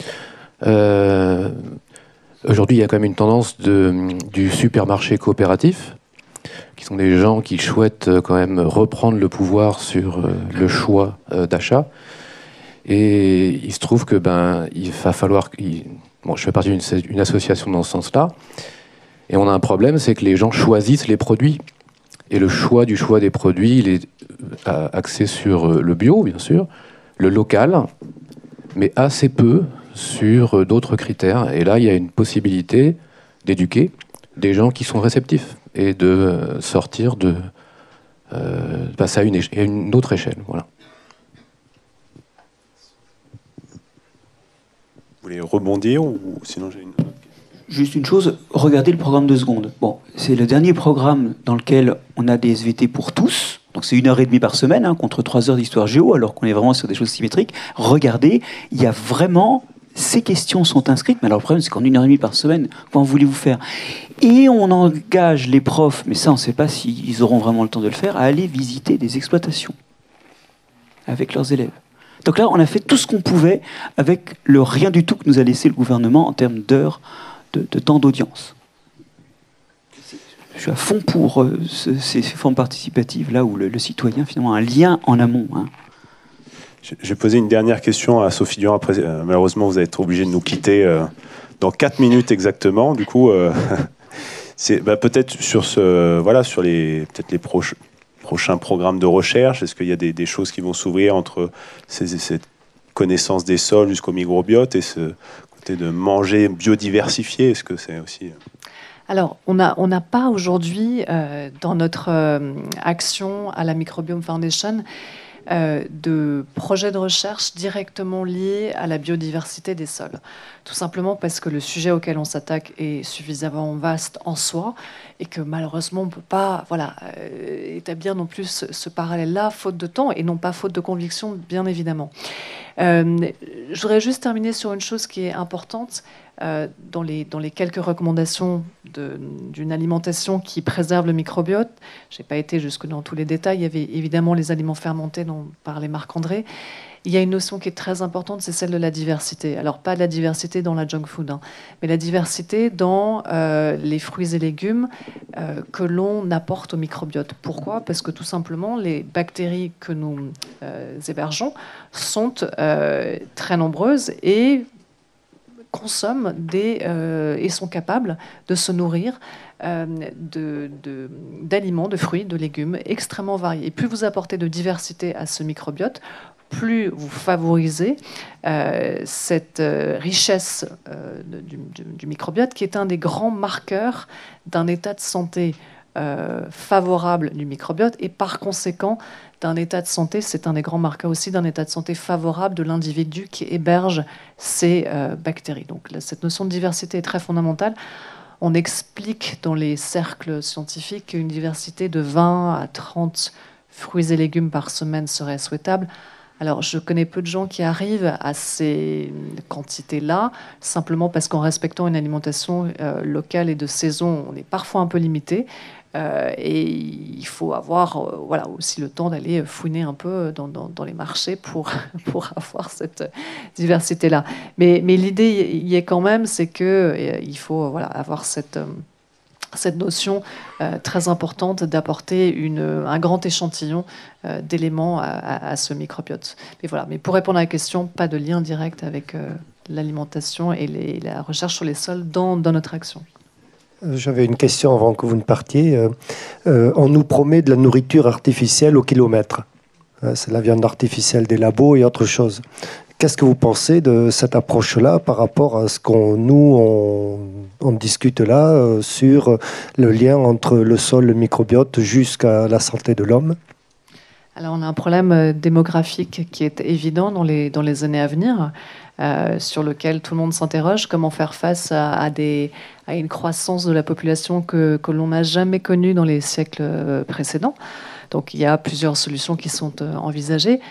Aujourd'hui, il y a quand même une tendance du supermarché coopératif, qui sont des gens qui souhaitent quand même reprendre le pouvoir sur le choix d'achat. Et il se trouve que il va falloir... Bon, je fais partie d'une association dans ce sens-là. Et on a un problème, c'est que les gens choisissent les produits. Et le choix des produits, il est axé sur le bio, bien sûr, le local, mais assez peu sur d'autres critères. Et là, il y a une possibilité d'éduquer des gens qui sont réceptifs et de sortir de passe à une autre échelle. Voilà. Vous voulez rebondir ou sinon j'ai une... Juste une chose, regardez le programme de seconde. Bon, c'est le dernier programme dans lequel on a des SVT pour tous. Donc c'est 1h30 par semaine, hein, contre 3 heures d'histoire géo, alors qu'on est vraiment sur des choses symétriques. Regardez, il y a vraiment... Ces questions sont inscrites, mais alors le problème c'est qu'en 1h30 par semaine, comment voulez-vous faire? Et on engage les profs, mais ça on ne sait pas s'ils auront vraiment le temps de le faire, à aller visiter des exploitations avec leurs élèves. Donc là, on a fait tout ce qu'on pouvait avec le rien du tout que nous a laissé le gouvernement en termes d'heures, de temps d'audience. Je suis à fond pour ces formes participatives, là où le citoyen, finalement, a un lien en amont. Hein. Je vais poser une dernière question à Sophie Durand. Après, malheureusement, vous allez être obligé de nous quitter dans 4 minutes exactement. Du coup, c'est peut-être sur sur les prochains programmes de recherche. Est-ce qu'il y a des choses qui vont s'ouvrir entre cette connaissance des sols jusqu'au microbiote et ce côté de manger biodiversifié? Est-ce que c'est aussi... Alors, on n'a pas aujourd'hui, dans notre action à la Microbiome Foundation, de projets de recherche directement liés à la biodiversité des sols. Tout simplement parce que le sujet auquel on s'attaque est suffisamment vaste en soi et que malheureusement on ne peut pas établir non plus ce parallèle-là, faute de temps et non pas faute de conviction, bien évidemment. Je voudrais juste terminer sur une chose qui est importante. Dans les quelques recommandations d'une alimentation qui préserve le microbiote, je n'ai pas été jusque dans tous les détails, il y avait évidemment les aliments fermentés dont parlait Marc-André. Il y a une notion qui est très importante, c'est celle de la diversité. Alors pas de la diversité dans la junk food, hein, mais la diversité dans les fruits et légumes que l'on apporte au microbiote. Pourquoi? Parce que tout simplement, les bactéries que nous hébergeons sont très nombreuses et consomment et sont capables de se nourrir d'aliments, de fruits, de légumes extrêmement variés. Et plus vous apportez de diversité à ce microbiote, plus vous favorisez cette richesse du microbiote, qui est un des grands marqueurs d'un état de santé favorable du microbiote et par conséquent d'un état de santé, c'est un des grands marqueurs aussi d'un état de santé favorable de l'individu qui héberge ces bactéries. Donc là, cette notion de diversité est très fondamentale. On explique dans les cercles scientifiques qu'une diversité de 20 à 30 fruits et légumes par semaine serait souhaitable. Alors, je connais peu de gens qui arrivent à ces quantités-là, simplement parce qu'en respectant une alimentation locale et de saison, on est parfois un peu limité. Et il faut avoir aussi le temps d'aller fouiner un peu dans les marchés pour avoir cette diversité-là. Mais l'idée y est quand même, c'est qu'il faut avoir cette notion très importante d'apporter un grand échantillon d'éléments à ce microbiote. Mais pour répondre à la question, pas de lien direct avec l'alimentation et la recherche sur les sols dans notre action. J'avais une question avant que vous ne partiez. On nous promet de la nourriture artificielle au kilomètre. C'est la viande artificielle des labos et autre chose. Qu'est-ce que vous pensez de cette approche-là par rapport à ce qu'on discute là sur le lien entre le sol, le microbiote jusqu'à la santé de l'homme? Alors on a un problème démographique qui est évident dans les années à venir, sur lequel tout le monde s'interroge. Comment faire face à une croissance de la population que l'on n'a jamais connue dans les siècles précédents. Donc il y a plusieurs solutions qui sont envisagées.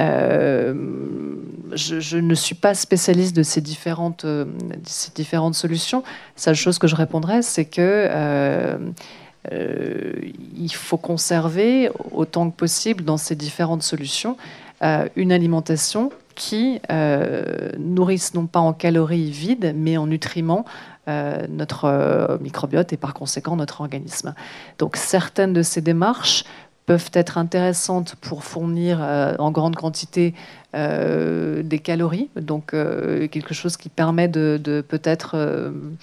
Je ne suis pas spécialiste de ces différentes solutions. La seule chose que je répondrais, c'est que il faut conserver autant que possible dans ces différentes solutions une alimentation qui nourrisse non pas en calories vides, mais en nutriments notre microbiote et par conséquent notre organisme. Donc certaines de ces démarches peuvent être intéressantes pour fournir en grande quantité des calories, donc quelque chose qui permet de peut-être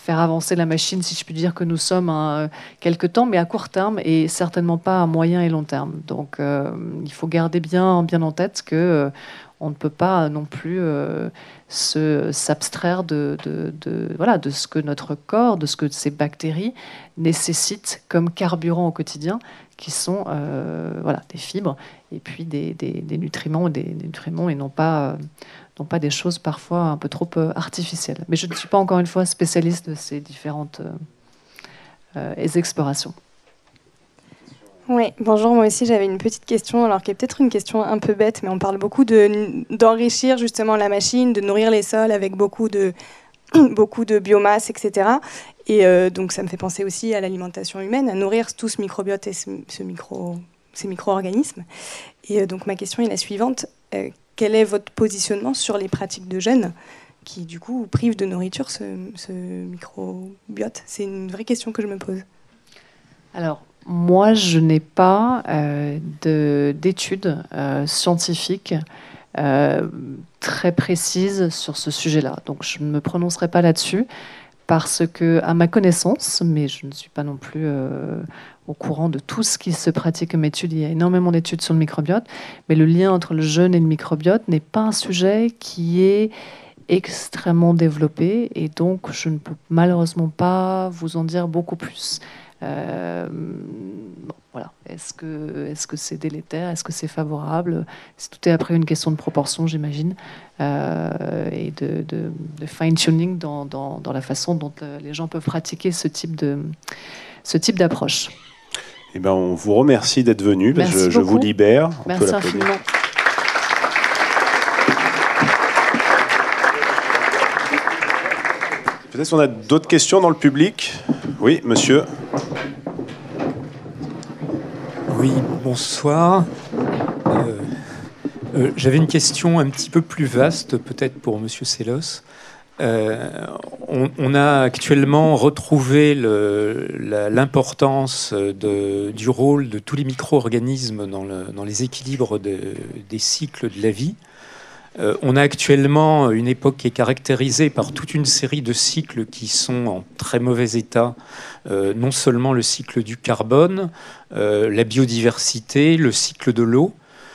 faire avancer la machine, si je puis dire, que nous sommes quelque temps, mais à court terme et certainement pas à moyen et long terme. Donc il faut garder bien en tête que on ne peut pas non plus s'abstraire de ce que notre corps, de ce que ces bactéries nécessitent comme carburant au quotidien, qui sont des fibres et puis des nutriments, et non pas des choses parfois un peu trop artificielles. Mais je ne suis pas encore une fois spécialiste de ces différentes explorations. Oui, bonjour, moi aussi j'avais une petite question, alors qui est peut-être une question un peu bête, mais on parle beaucoup d'enrichir justement la machine, de nourrir les sols avec beaucoup de biomasse, etc. Et donc ça me fait penser aussi à l'alimentation humaine, à nourrir tout ce microbiote et ces micro-organismes. Et donc ma question est la suivante. Quel est votre positionnement sur les pratiques de jeûne qui du coup privent de nourriture ce microbiote? C'est une vraie question que je me pose. Alors, moi, je n'ai pas d'études scientifiques très précises sur ce sujet-là. Donc, je ne me prononcerai pas là-dessus parce que, à ma connaissance, mais je ne suis pas non plus au courant de tout ce qui se pratique comme étude, il y a énormément d'études sur le microbiote, mais le lien entre le jeûne et le microbiote n'est pas un sujet qui est extrêmement développé, et donc je ne peux malheureusement pas vous en dire beaucoup plus. Voilà. Est-ce que c'est délétère? Est-ce que c'est favorable? Tout est après une question de proportion, j'imagine, et de fine-tuning dans la façon dont les gens peuvent pratiquer ce type d'approche. Eh ben, on vous remercie d'être venu. Je vous libère. Merci infiniment. Peut-être qu'on a d'autres questions dans le public. Oui, monsieur. Oui, bonsoir. J'avais une question un petit peu plus vaste, peut-être pour monsieur Sellos. On a actuellement retrouvé l'importance du rôle de tous les micro-organismes dans les équilibres des cycles de la vie. On a actuellement une époque qui est caractérisée par toute une série de cycles qui sont en très mauvais état. Non seulement le cycle du carbone, la biodiversité, le cycle de l'eau.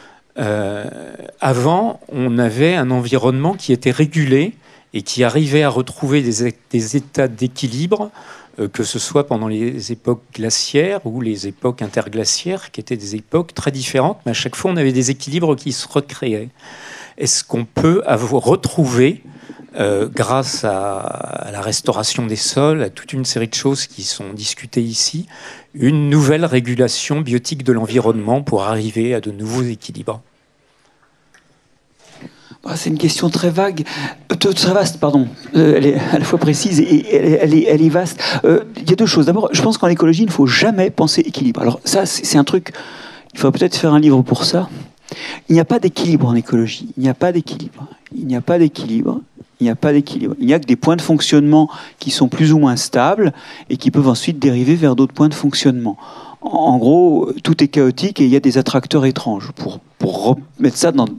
Avant, on avait un environnement qui était régulé et qui arrivait à retrouver des états d'équilibre, que ce soit pendant les époques glaciaires ou les époques interglaciaires, qui étaient des époques très différentes, mais à chaque fois, on avait des équilibres qui se recréaient. Est-ce qu'on peut retrouver, grâce à la restauration des sols, à toute une série de choses qui sont discutées ici, une nouvelle régulation biotique de l'environnement pour arriver à de nouveaux équilibres? C'est une question très vague, très vaste, pardon. Elle est à la fois précise et elle est vaste. Il y a deux choses. D'abord, je pense qu'en écologie, il ne faut jamais penser équilibre. Alors ça, c'est un truc, il faudrait peut-être faire un livre pour ça. Il n'y a pas d'équilibre en écologie. Il n'y a pas d'équilibre. Il n'y a pas d'équilibre. Il n'y a pas d'équilibre. Il n'y a que des points de fonctionnement qui sont plus ou moins stables et qui peuvent ensuite dériver vers d'autres points de fonctionnement. En gros, tout est chaotique et il y a des attracteurs étranges. Pour remettre ça dans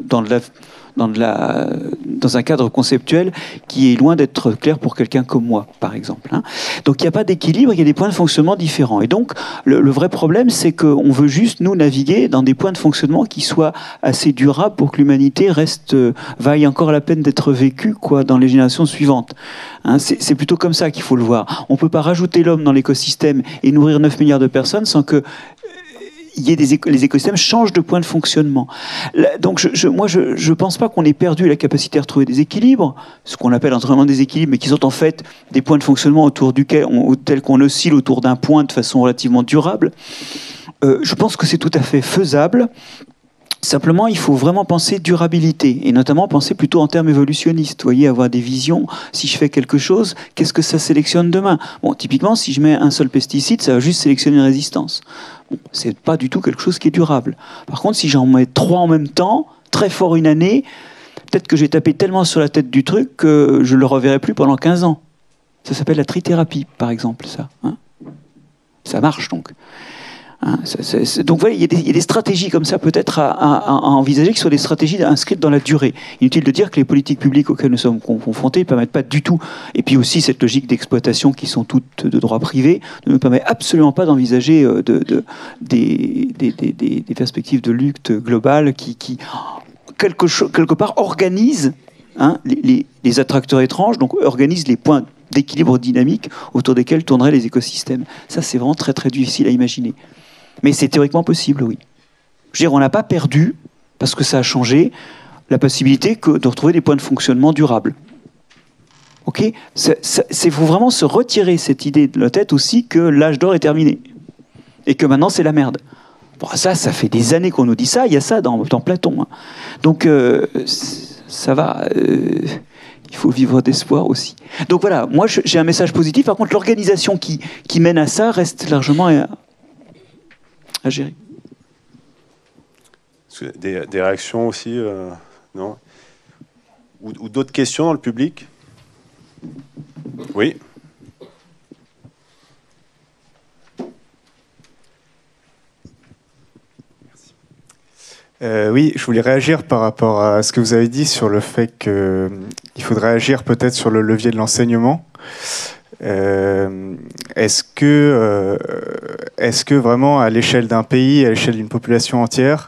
un cadre conceptuel qui est loin d'être clair pour quelqu'un comme moi, par exemple. Donc il n'y a pas d'équilibre, il y a des points de fonctionnement différents. Et donc le vrai problème, c'est qu'on veut juste, nous, naviguer dans des points de fonctionnement qui soient assez durables pour que l'humanité vaille encore la peine d'être vécue dans les générations suivantes. C'est plutôt comme ça qu'il faut le voir. On ne peut pas rajouter l'homme dans l'écosystème et nourrir 9 milliards de personnes sans que les écosystèmes changent de point de fonctionnement. Donc moi, je ne pense pas qu'on ait perdu la capacité à retrouver des équilibres, ce qu'on appelle vraiment des équilibres, mais qui sont en fait des points de fonctionnement tels qu'on oscille autour d'un point de façon relativement durable. Je pense que c'est tout à fait faisable. Simplement, il faut vraiment penser durabilité, et notamment penser plutôt en termes évolutionnistes. Vous voyez, avoir des visions. Si je fais quelque chose, qu'est-ce que ça sélectionne demain? Bon, typiquement, si je mets un seul pesticide, ça va juste sélectionner une résistance. Bon, c'est pas du tout quelque chose qui est durable. Par contre, si j'en mets 3 en même temps, très fort une année, peut-être que j'ai tapé tellement sur la tête du truc que je le reverrai plus pendant 15 ans. Ça s'appelle la trithérapie, par exemple, ça. Ça marche, donc. Hein, donc voilà, il y a des stratégies comme ça peut-être à envisager, qui sont des stratégies inscrites dans la durée. Inutile de dire que les politiques publiques auxquelles nous sommes confrontés ne permettent pas du tout, et puis aussi cette logique d'exploitation qui sont toutes de droit privé, ne nous permet absolument pas d'envisager des perspectives de lutte globale qui quelque part organisent les attracteurs étranges, donc organisent les points d'équilibre dynamique autour desquels tourneraient les écosystèmes. Ça, c'est vraiment très très difficile à imaginer. Mais c'est théoriquement possible, oui. Je veux dire, on n'a pas perdu, parce que ça a changé, la possibilité de retrouver des points de fonctionnement durables. Ok ? Il faut vraiment se retirer cette idée de la tête aussi que l'âge d'or est terminé. Et que maintenant, c'est la merde. Bon, ça fait des années qu'on nous dit ça. Il y a ça dans Platon. Hein. Donc, ça va... il faut vivre d'espoir aussi. Donc voilà, moi j'ai un message positif. Par contre, l'organisation qui mène à ça reste largement à gérer. Des réactions aussi, non ? Ou d'autres questions dans le public ? Oui. Oui, je voulais réagir par rapport à ce que vous avez dit sur le fait qu'il faudrait agir peut-être sur le levier de l'enseignement. Est-ce que vraiment à l'échelle d'un pays, à l'échelle d'une population entière,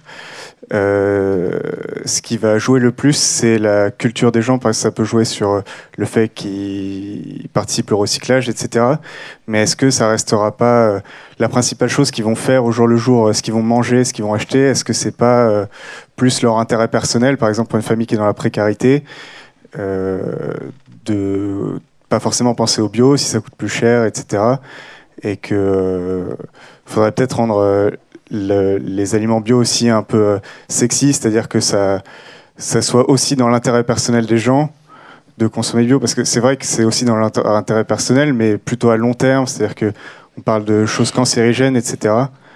ce qui va jouer le plus, c'est la culture des gens, parce que ça peut jouer sur le fait qu'ils participent au recyclage, etc. Mais est-ce que ça restera pas la principale chose qu'ils vont faire au jour le jour, ce qu'ils vont manger, ce qu'ils vont acheter? Est-ce que c'est pas plus leur intérêt personnel, par exemple pour une famille qui est dans la précarité, de pas forcément penser au bio si ça coûte plus cher, etc. Et que faudrait peut-être rendre les aliments bio aussi un peu sexy, c'est-à-dire que ça soit aussi dans l'intérêt personnel des gens de consommer bio, parce que c'est vrai que c'est aussi dans leur intérêt personnel, mais plutôt à long terme, c'est-à-dire qu'on parle de choses cancérigènes, etc.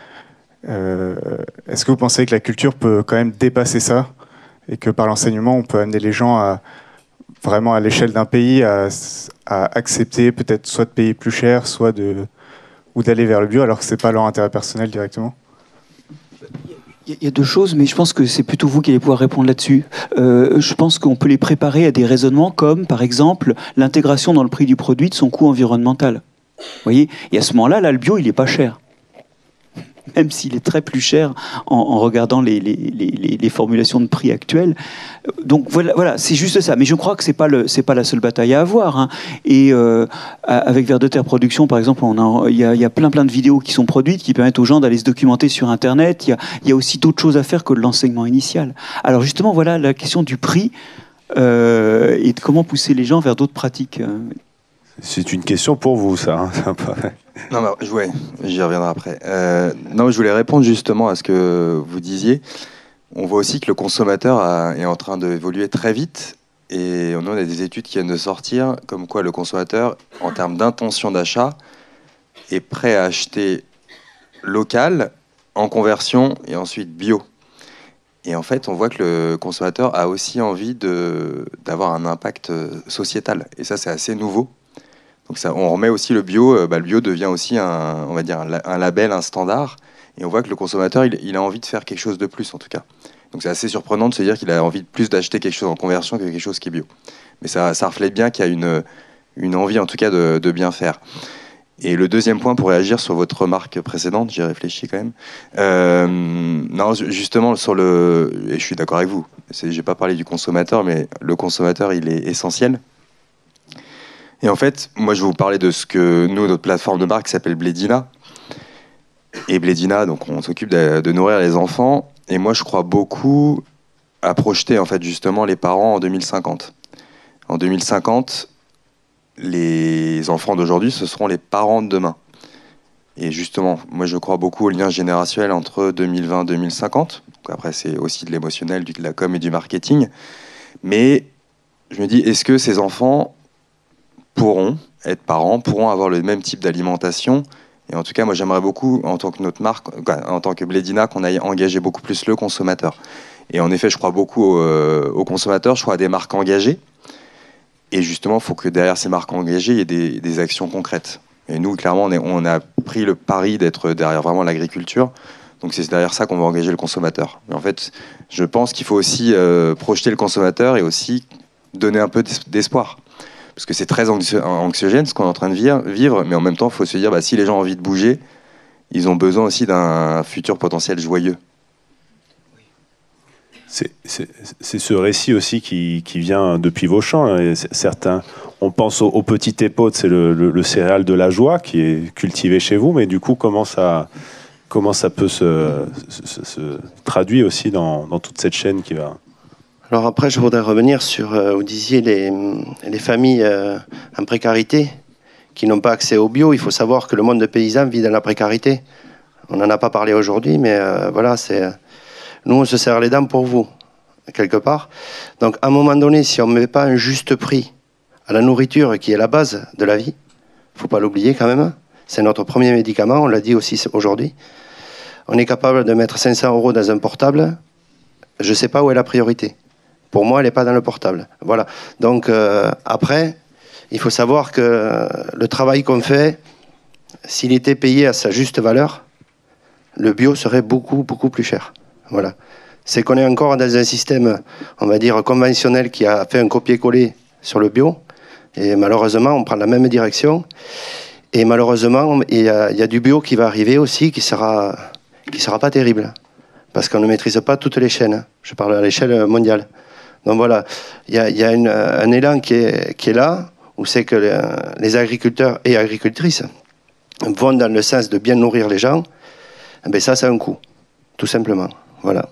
Est-ce que vous pensez que la culture peut quand même dépasser ça, et que par l'enseignement, on peut amener les gens à vraiment à l'échelle d'un pays à accepter peut-être soit de payer plus cher, soit ou d'aller vers le bio, alors que c'est pas leur intérêt personnel directement? Il y a deux choses, mais je pense que c'est plutôt vous qui allez pouvoir répondre là-dessus. Je pense qu'on peut les préparer à des raisonnements comme, par exemple, l'intégration dans le prix du produit de son coût environnemental. Vous voyez ? Et à ce moment-là, le bio, il n'est pas cher. Même s'il est très plus cher en regardant les formulations de prix actuelles. Donc voilà, c'est juste ça. Mais je crois que c'est pas la seule bataille à avoir. Hein. Et avec Vers de Terre Production, par exemple, il y a plein de vidéos qui sont produites qui permettent aux gens d'aller se documenter sur Internet. Il y a aussi d'autres choses à faire que l'enseignement initial. Alors justement, voilà la question du prix et de comment pousser les gens vers d'autres pratiques. C'est une question pour vous, ça. Hein. Non, ouais, j'y reviendrai après. Non, je voulais répondre justement à ce que vous disiez. On voit aussi que le consommateur est en train d'évoluer très vite. Et on a des études qui viennent de sortir, comme quoi le consommateur, en termes d'intention d'achat, est prêt à acheter local, en conversion, et ensuite bio. Et en fait, on voit que le consommateur a aussi envie d'avoir un impact sociétal. Et ça, c'est assez nouveau. Donc ça, on remet aussi le bio. Le bio devient aussi un label, un standard. Et on voit que le consommateur, il a envie de faire quelque chose de plus, en tout cas. Donc c'est assez surprenant de se dire qu'il a envie de plus d'acheter quelque chose en conversion que quelque chose qui est bio. Mais ça reflète bien qu'il y a une envie, en tout cas, de bien faire. Et le deuxième point, pour réagir sur votre remarque précédente, j'y réfléchis quand même. Non, justement, et je suis d'accord avec vous, j'ai pas parlé du consommateur, mais le consommateur, il est essentiel. Et en fait, moi, je vais vous parler de ce que nous, notre plateforme de marque s'appelle Blédina. Et Blédina, donc, on s'occupe de nourrir les enfants. Et moi, je crois beaucoup à projeter, en fait, justement, les parents en 2050. En 2050, les enfants d'aujourd'hui, ce seront les parents de demain. Et justement, moi, je crois beaucoup au lien générationnel entre 2020 et 2050. Donc après, c'est aussi de l'émotionnel, de la com et du marketing. Mais je me dis, est-ce que ces enfants pourront être parents, pourront avoir le même type d'alimentation? Et en tout cas, moi, j'aimerais beaucoup, en tant que notre marque, en tant que Blédina, qu'on aille engager beaucoup plus le consommateur. Et en effet, je crois beaucoup aux consommateurs, je crois à des marques engagées. Et justement, il faut que derrière ces marques engagées, il y ait des actions concrètes. Et nous, clairement, on a pris le pari d'être derrière vraiment l'agriculture. Donc c'est derrière ça qu'on va engager le consommateur. Mais en fait, je pense qu'il faut aussi projeter le consommateur et aussi donner un peu d'espoir. Parce que c'est très anxiogène ce qu'on est en train de vivre, mais en même temps, il faut se dire, si les gens ont envie de bouger, ils ont besoin aussi d'un futur potentiel joyeux. C'est ce récit aussi qui vient depuis vos champs. Et certains, on pense au petit épaule, c'est le céréale de la joie qui est cultivé chez vous, mais du coup, comment ça peut se traduire aussi dans toute cette chaîne qui va... Alors après, je voudrais revenir sur, vous disiez, les familles en précarité qui n'ont pas accès au bio. Il faut savoir que le monde paysan vit dans la précarité. On n'en a pas parlé aujourd'hui, mais voilà, nous, on se serre les dents pour vous, quelque part. Donc, à un moment donné, si on ne met pas un juste prix à la nourriture qui est la base de la vie, il ne faut pas l'oublier quand même, c'est notre premier médicament, on l'a dit aussi aujourd'hui. On est capable de mettre 500 € dans un portable, je ne sais pas où est la priorité. Pour moi, elle n'est pas dans le portable. Voilà. Donc, après, il faut savoir que le travail qu'on fait, s'il était payé à sa juste valeur, le bio serait beaucoup, beaucoup plus cher. Voilà. C'est qu'on est encore dans un système, on va dire, conventionnel qui a fait un copier-coller sur le bio. Et malheureusement, on prend la même direction. Et malheureusement, il y a du bio qui va arriver aussi qui sera pas terrible. Parce qu'on ne maîtrise pas toutes les chaînes. Je parle à l'échelle mondiale. Donc voilà, il y a un élan qui est là, où c'est que les agriculteurs et agricultrices vont dans le sens de bien nourrir les gens. Ben ça a un coût, tout simplement. Voilà.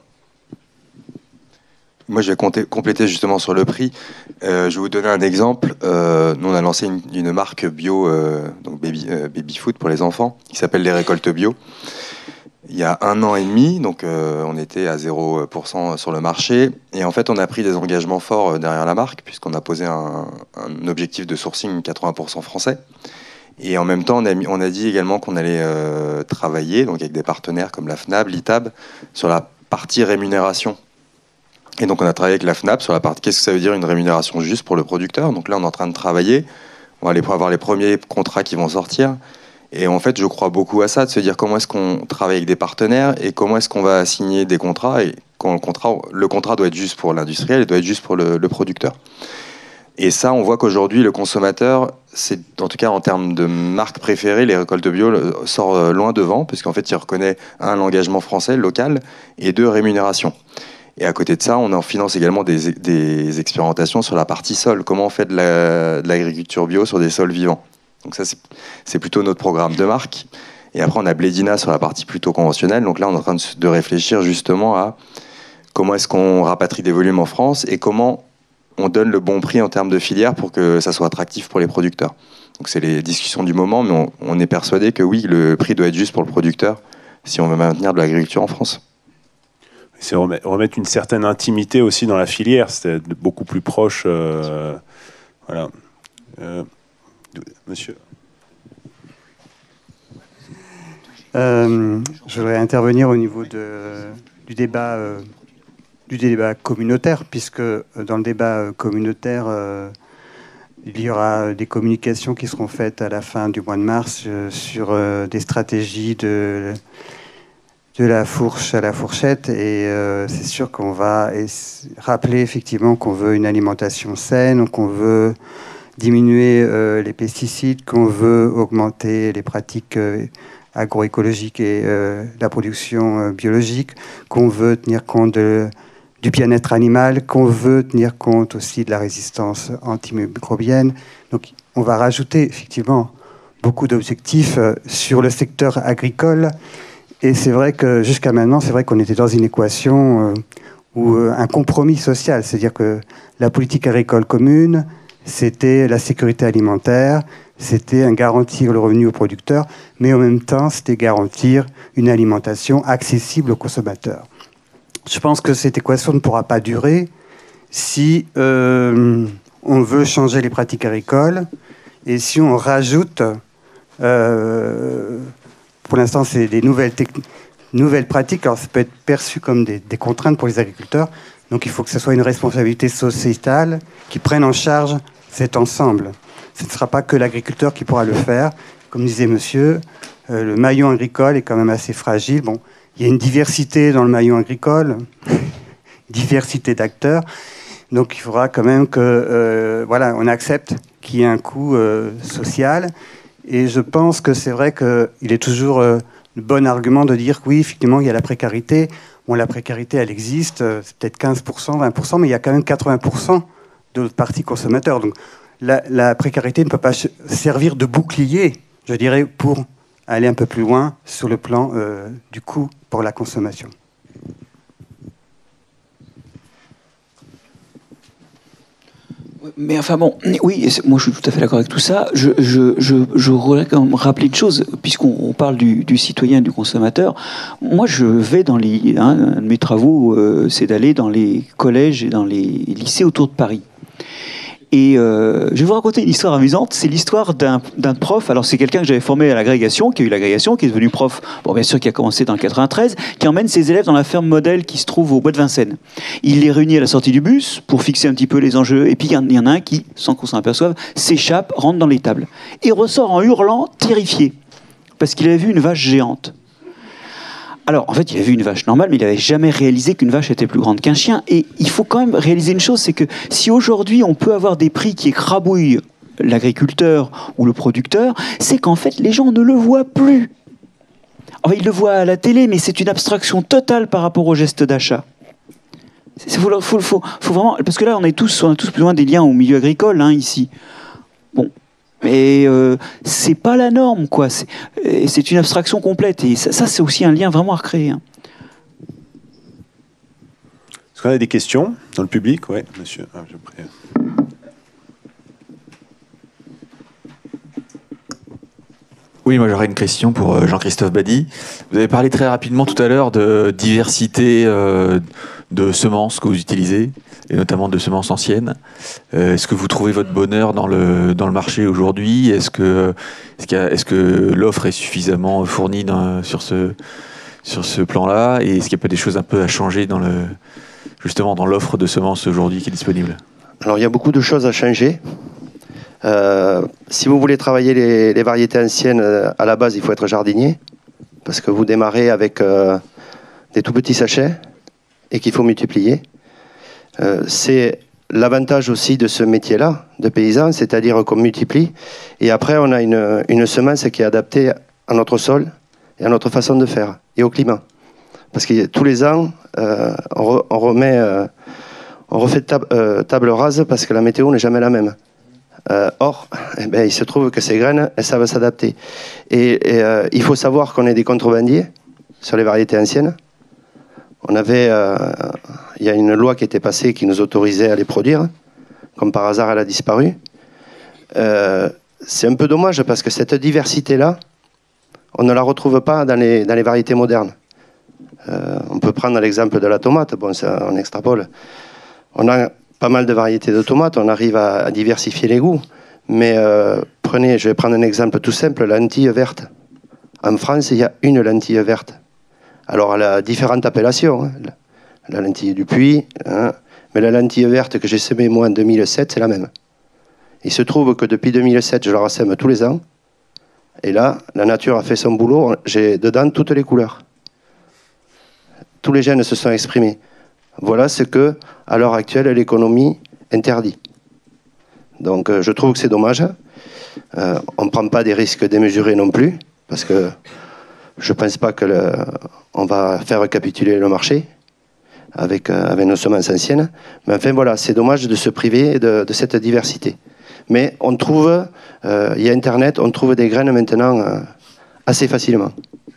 Moi, je vais compléter justement sur le prix. Je vais vous donner un exemple. Nous, on a lancé une marque bio, donc baby food pour les enfants, qui s'appelle les récoltes bio. Il y a 1 an et demi, donc on était à 0% sur le marché. Et en fait, on a pris des engagements forts derrière la marque, puisqu'on a posé un objectif de sourcing 80% français. Et en même temps, on a dit également qu'on allait travailler donc avec des partenaires comme la FNAB, l'ITAB, sur la partie rémunération. Et donc, on a travaillé avec la FNAB sur la partie qu'est-ce que ça veut dire une rémunération juste pour le producteur. Donc là, on est en train de travailler. On va aller avoir les premiers contrats qui vont sortir. Et en fait, je crois beaucoup à ça, de se dire comment est-ce qu'on travaille avec des partenaires et comment est-ce qu'on va signer des contrats. Et quand le contrat doit être juste pour l'industriel, il doit être juste pour le producteur. Et ça, on voit qu'aujourd'hui, le consommateur, c'est, en tout cas en termes de marque préférée, les récoltes bio sort loin devant, puisqu'en fait, il reconnaît l'engagement français, local, et 2, rémunération. Et à côté de ça, on en finance également des expérimentations sur la partie sol. Comment on fait de l'agriculture bio sur des sols vivants. Donc ça, c'est plutôt notre programme de marque. Et après, on a Blédina sur la partie plutôt conventionnelle. Donc là, on est en train de réfléchir justement à comment est-ce qu'on rapatrie des volumes en France et comment on donne le bon prix en termes de filière pour que ça soit attractif pour les producteurs. Donc c'est les discussions du moment, mais on est persuadé que oui, le prix doit être juste pour le producteur si on veut maintenir de l'agriculture en France. C'est remettre une certaine intimité aussi dans la filière, c'est beaucoup plus proche. Voilà. Monsieur. Je voudrais intervenir au niveau du débat communautaire, puisque dans le débat communautaire, il y aura des communications qui seront faites à la fin du mois de mars sur des stratégies de la fourche à la fourchette, et c'est sûr qu'on va rappeler effectivement qu'on veut une alimentation saine, qu'on veut diminuer les pesticides, qu'on veut augmenter les pratiques agroécologiques et la production biologique, qu'on veut tenir compte du bien-être animal, qu'on veut tenir compte aussi de la résistance antimicrobienne. Donc on va rajouter effectivement beaucoup d'objectifs sur le secteur agricole. Et c'est vrai que jusqu'à maintenant, c'est vrai qu'on était dans une équation où un compromis social, c'est-à-dire que la politique agricole commune, c'était la sécurité alimentaire, c'était garantir le revenu aux producteurs, mais en même temps, c'était garantir une alimentation accessible aux consommateurs. Je pense que cette équation ne pourra pas durer si on veut changer les pratiques agricoles et si on rajoute, pour l'instant, c'est des nouvelles pratiques. Alors, ça peut être perçu comme des contraintes pour les agriculteurs. Donc, il faut que ce soit une responsabilité sociétale qui prenne en charge cet ensemble. Ce ne sera pas que l'agriculteur qui pourra le faire. Comme disait monsieur, le maillon agricole est quand même assez fragile. Bon, il y a une diversité dans le maillon agricole, diversité d'acteurs. Donc il faudra quand même que voilà, on accepte qu'il y ait un coût social. Et je pense que c'est vrai qu'il est toujours le bon argument de dire que oui, effectivement, il y a la précarité. Bon, la précarité, elle existe, c'est peut-être 15%, 20%, mais il y a quand même 80% de notre partie consommateur. Donc la précarité ne peut pas servir de bouclier, je dirais, pour aller un peu plus loin sur le plan du coût pour la consommation. Mais enfin bon, oui, moi je suis tout à fait d'accord avec tout ça. Je voudrais quand même rappeler une chose, puisqu'on parle du citoyen, du consommateur. Moi je vais dans les... un de mes travaux, c'est d'aller dans les collèges et dans les lycées autour de Paris. Et je vais vous raconter une histoire amusante. C'est l'histoire d'un prof. Alors c'est quelqu'un que j'avais formé à l'agrégation, qui a eu l'agrégation, qui est devenu prof, bon bien sûr qui a commencé dans le 93, qui emmène ses élèves dans la ferme modèle qui se trouve au bois de Vincennes. Il les réunit à la sortie du bus pour fixer un petit peu les enjeux. Et puis il y en a un qui, sans qu'on s'en aperçoive, s'échappe, rentre dans l'étable. Et ressort en hurlant, terrifié, parce qu'il avait vu une vache géante. Alors, en fait, il a vu une vache normale, mais il n'avait jamais réalisé qu'une vache était plus grande qu'un chien. Et il faut quand même réaliser une chose, c'est que si aujourd'hui on peut avoir des prix qui écrabouillent l'agriculteur ou le producteur, c'est qu'en fait, les gens ne le voient plus. Enfin, ils le voient à la télé, mais c'est une abstraction totale par rapport au geste d'achat. Faut vraiment... Parce que là, on a tous plus ou moins des liens au milieu agricole, hein, ici. Bon... Mais c'est pas la norme, quoi. C'est une abstraction complète. Et ça c'est aussi un lien vraiment à recréer. Hein. Est-ce qu'on a des questions dans le public? Oui, monsieur. Ah, je prie. Oui, moi j'aurais une question pour Jean-Christophe Badi. Vous avez parlé très rapidement tout à l'heure de diversité de semences que vous utilisez, et notamment de semences anciennes. Est-ce que vous trouvez votre bonheur dans le marché aujourd'hui? Est-ce que l'offre est suffisamment fournie sur ce plan-là? Et est-ce qu'il n'y a pas des choses un peu à changer justement dans l'offre de semences aujourd'hui qui est disponible? Alors il y a beaucoup de choses à changer. Si vous voulez travailler les variétés anciennes, à la base, il faut être jardinier, parce que vous démarrez avec des tout petits sachets et qu'il faut multiplier. C'est l'avantage aussi de ce métier-là, de paysan, c'est-à-dire qu'on multiplie. Et après, on a une semence qui est adaptée à notre sol et à notre façon de faire, et au climat. Parce que tous les ans, on refait table rase parce que la météo n'est jamais la même. Or, il se trouve que ces graines, elles savent s'adapter. Et il faut savoir qu'on est des contrebandiers sur les variétés anciennes. Il y a une loi qui était passée qui nous autorisait à les produire. Comme par hasard, elle a disparu. C'est un peu dommage parce que cette diversité-là, on ne la retrouve pas dans les variétés modernes. On peut prendre l'exemple de la tomate. Bon, ça, on extrapole. On a pas mal de variétés de tomates, on arrive à diversifier les goûts. Mais je vais prendre un exemple tout simple, la lentille verte. En France, il y a une lentille verte. Alors, elle a différentes appellations. Hein. La lentille du Puy, hein. Mais la lentille verte que j'ai semée moi en 2007, c'est la même. Il se trouve que depuis 2007, je la ressème tous les ans. Et là, la nature a fait son boulot. J'ai dedans toutes les couleurs. Tous les gènes se sont exprimés. Voilà ce que, à l'heure actuelle, l'économie interdit. Donc, je trouve que c'est dommage. On ne prend pas des risques démesurés non plus, parce que je ne pense pas qu'on va faire capituler le marché avec nos semences anciennes. Mais enfin, voilà, c'est dommage de se priver de cette diversité. Mais on trouve, il y a Internet, on trouve des graines maintenant assez facilement.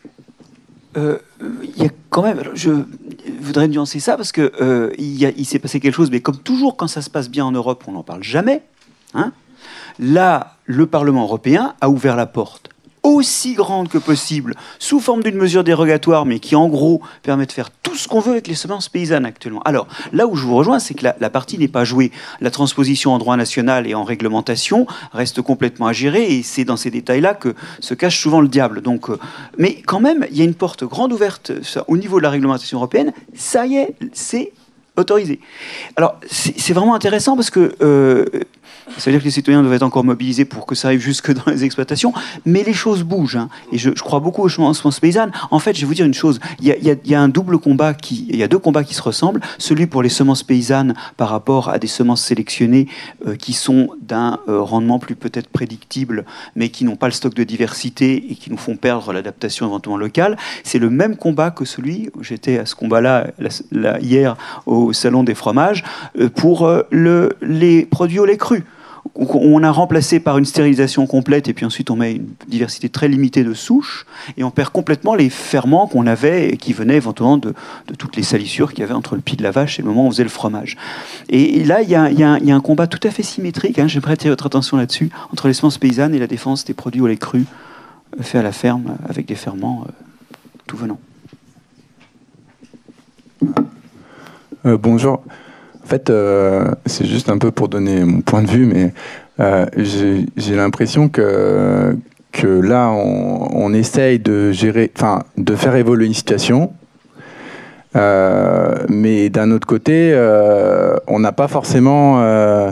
Il y a quand même, je voudrais nuancer ça parce que il s'est passé quelque chose, mais comme toujours quand ça se passe bien en Europe, on n'en parle jamais. Hein. Là, le Parlement européen a ouvert la porte aussi grande que possible, sous forme d'une mesure dérogatoire, mais qui en gros permet de faire tout ce qu'on veut avec les semences paysannes actuellement. Alors, là où je vous rejoins, c'est que la partie n'est pas jouée. La transposition en droit national et en réglementation reste complètement à gérer, et c'est dans ces détails-là que se cache souvent le diable. Donc, mais quand même, il y a une porte grande ouverte au niveau de la réglementation européenne. Ça y est, c'est autorisé. Alors, c'est vraiment intéressant parce que Ça veut dire que les citoyens doivent être encore mobilisés pour que ça arrive jusque dans les exploitations. Mais les choses bougent. Hein. Et je crois beaucoup aux semences paysannes. En fait, je vais vous dire une chose. Il y a un double combat il y a deux combats qui se ressemblent. Celui pour les semences paysannes par rapport à des semences sélectionnées qui sont d'un rendement plus peut-être prédictible, mais qui n'ont pas le stock de diversité et qui nous font perdre l'adaptation éventuellement locale. C'est le même combat que celui, j'étais à ce combat-là hier au Salon des fromages, pour les produits au lait cru. On a remplacé par une stérilisation complète et puis ensuite on met une diversité très limitée de souches et on perd complètement les ferments qu'on avait et qui venaient éventuellement de toutes les salissures qu'il y avait entre le pied de la vache et le moment où on faisait le fromage. Et là, il y a un combat tout à fait symétrique, hein, j'aimerais attirer votre attention là-dessus, entre les semences paysannes et la défense des produits au lait cru faits à la ferme avec des ferments tout venant. Bonjour. En fait, c'est juste un peu pour donner mon point de vue, mais j'ai l'impression que là, on essaye de gérer, enfin, de faire évoluer une situation, mais d'un autre côté, on n'a pas forcément,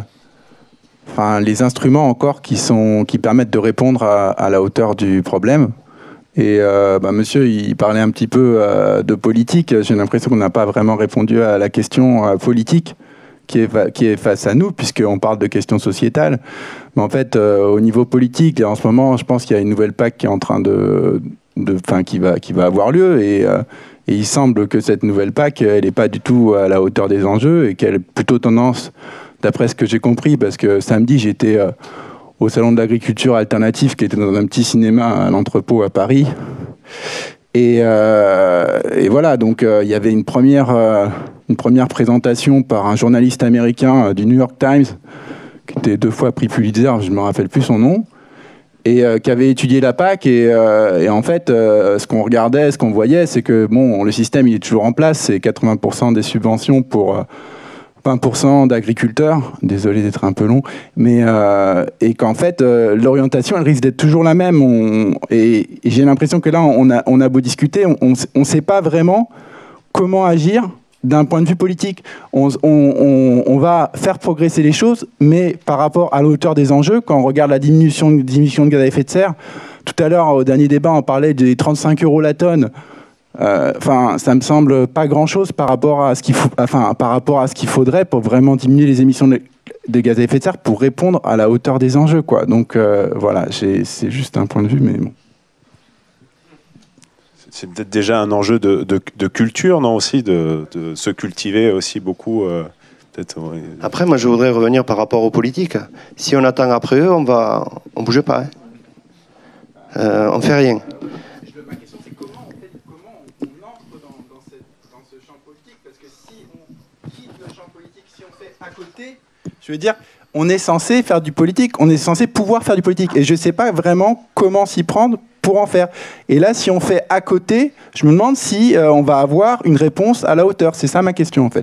les instruments encore qui permettent de répondre à la hauteur du problème. Et monsieur, il parlait un petit peu de politique. J'ai l'impression qu'on n'a pas vraiment répondu à la question politique qui est face à nous, puisqu'on parle de questions sociétales. Mais en fait, au niveau politique, en ce moment, je pense qu'il y a une nouvelle PAC qui est en train qui va avoir lieu. Et il semble que cette nouvelle PAC, elle n'est pas du tout à la hauteur des enjeux et qu'elle a plutôt tendance, d'après ce que j'ai compris, parce que samedi, j'étais au Salon de l'Agriculture Alternative, qui était dans un petit cinéma à l'Entrepôt à Paris. Et voilà, donc il y avait une première présentation par un journaliste américain du New York Times, qui était 2 fois prix Pulitzer, je ne me rappelle plus son nom, et qui avait étudié la PAC. Et en fait, ce qu'on regardait, ce qu'on voyait, c'est que le système il est toujours en place, c'est 80% des subventions pour 20% d'agriculteurs, désolé d'être un peu long, mais et qu'en fait l'orientation elle risque d'être toujours la même. Et j'ai l'impression que là on a beau discuter, on ne sait pas vraiment comment agir d'un point de vue politique. On va faire progresser les choses, mais par rapport à la hauteur des enjeux, quand on regarde la diminution de gaz à effet de serre, tout à l'heure au dernier débat on parlait des 35 € la tonne. Ça me semble pas grand-chose par rapport à ce qu'il faudrait pour vraiment diminuer les émissions de gaz à effet de serre pour répondre à la hauteur des enjeux, quoi. Donc voilà, c'est juste un point de vue, mais bon. C'est peut-être déjà un enjeu de culture, non, aussi, de se cultiver aussi beaucoup. Ouais. Après, moi, je voudrais revenir par rapport aux politiques. Si on attend après eux, on bouge pas. Hein. On fait rien. Ma question, c'est comment on entre dans ce champ politique, parce que si on quitte le champ politique, si on fait à côté, je veux dire, on est censé faire du politique, on est censé pouvoir faire du politique, et je ne sais pas vraiment comment s'y prendre pour en faire. Et là, si on fait à côté, je me demande si on va avoir une réponse à la hauteur. C'est ça ma question, en fait.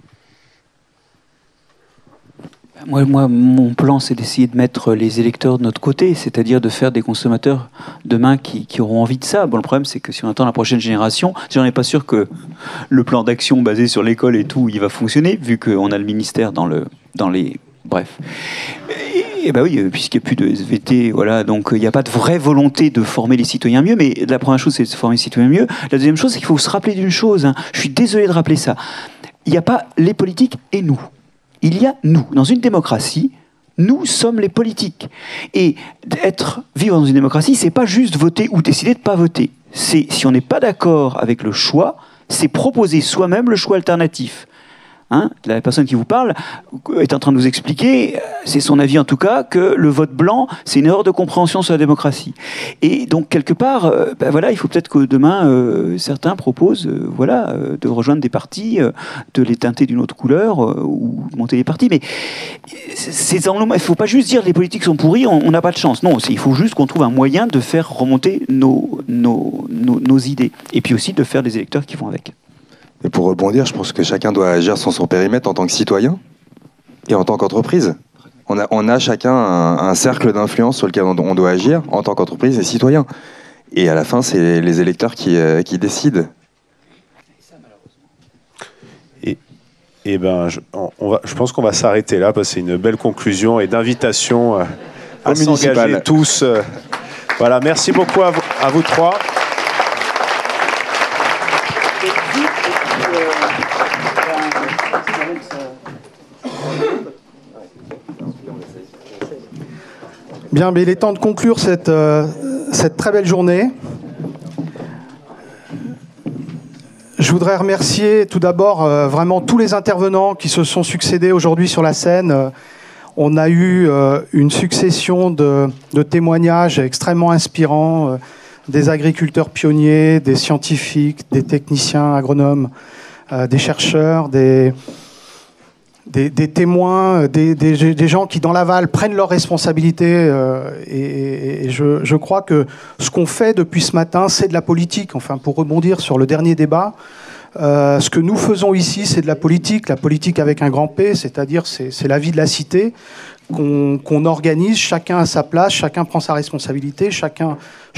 Moi, mon plan, c'est d'essayer de mettre les électeurs de notre côté, c'est-à-dire de faire des consommateurs demain qui auront envie de ça. Bon, le problème, c'est que si on attend la prochaine génération, j'en ai pas sûr que le plan d'action basé sur l'école et tout, il va fonctionner, vu qu'on a le ministère dans les... Bref. Et ben oui, puisqu'il n'y a plus de SVT, voilà, donc il n'y a pas de vraie volonté de former les citoyens mieux, mais la première chose, c'est de former les citoyens mieux. La deuxième chose, c'est qu'il faut se rappeler d'une chose, hein. Je suis désolé de rappeler ça. Il n'y a pas les politiques et nous. Il y a nous. Dans une démocratie, nous sommes les politiques. Et vivre dans une démocratie, c'est pas juste voter ou décider de ne pas voter. C'est, si on n'est pas d'accord avec le choix, c'est proposer soi-même le choix alternatif. Hein, la personne qui vous parle est en train de vous expliquer, c'est son avis en tout cas, que le vote blanc, c'est une erreur de compréhension sur la démocratie. Et donc, quelque part, voilà, il faut peut-être que demain, certains proposent de rejoindre des partis, de les teinter d'une autre couleur, ou monter des partis. Mais il ne faut pas juste dire les politiques sont pourris, on n'a pas de chance. Non, il faut juste qu'on trouve un moyen de faire remonter nos idées. Et puis aussi de faire des électeurs qui vont avec. Et pour rebondir, je pense que chacun doit agir sur son périmètre en tant que citoyen et en tant qu'entreprise. On a chacun un cercle d'influence sur lequel on doit agir en tant qu'entreprise et citoyen. Et à la fin, c'est les électeurs qui décident. Et ben, je pense qu'on va s'arrêter là, parce que c'est une belle conclusion et d'invitation à s'engager tous. Voilà, merci beaucoup à vous trois. Bien, mais il est temps de conclure cette très belle journée. Je voudrais remercier tout d'abord vraiment tous les intervenants qui se sont succédés aujourd'hui sur la scène. On a eu une succession de témoignages extrêmement inspirants, des agriculteurs pionniers, des scientifiques, des techniciens agronomes, des chercheurs, des témoins, des gens qui, dans l'aval, prennent leurs responsabilités. Et je crois que ce qu'on fait depuis ce matin, c'est de la politique. Enfin, pour rebondir sur le dernier débat, ce que nous faisons ici, c'est de la politique avec un grand P, c'est-à-dire c'est la vie de la cité qu'on organise, chacun à sa place, chacun prend sa responsabilité, chacun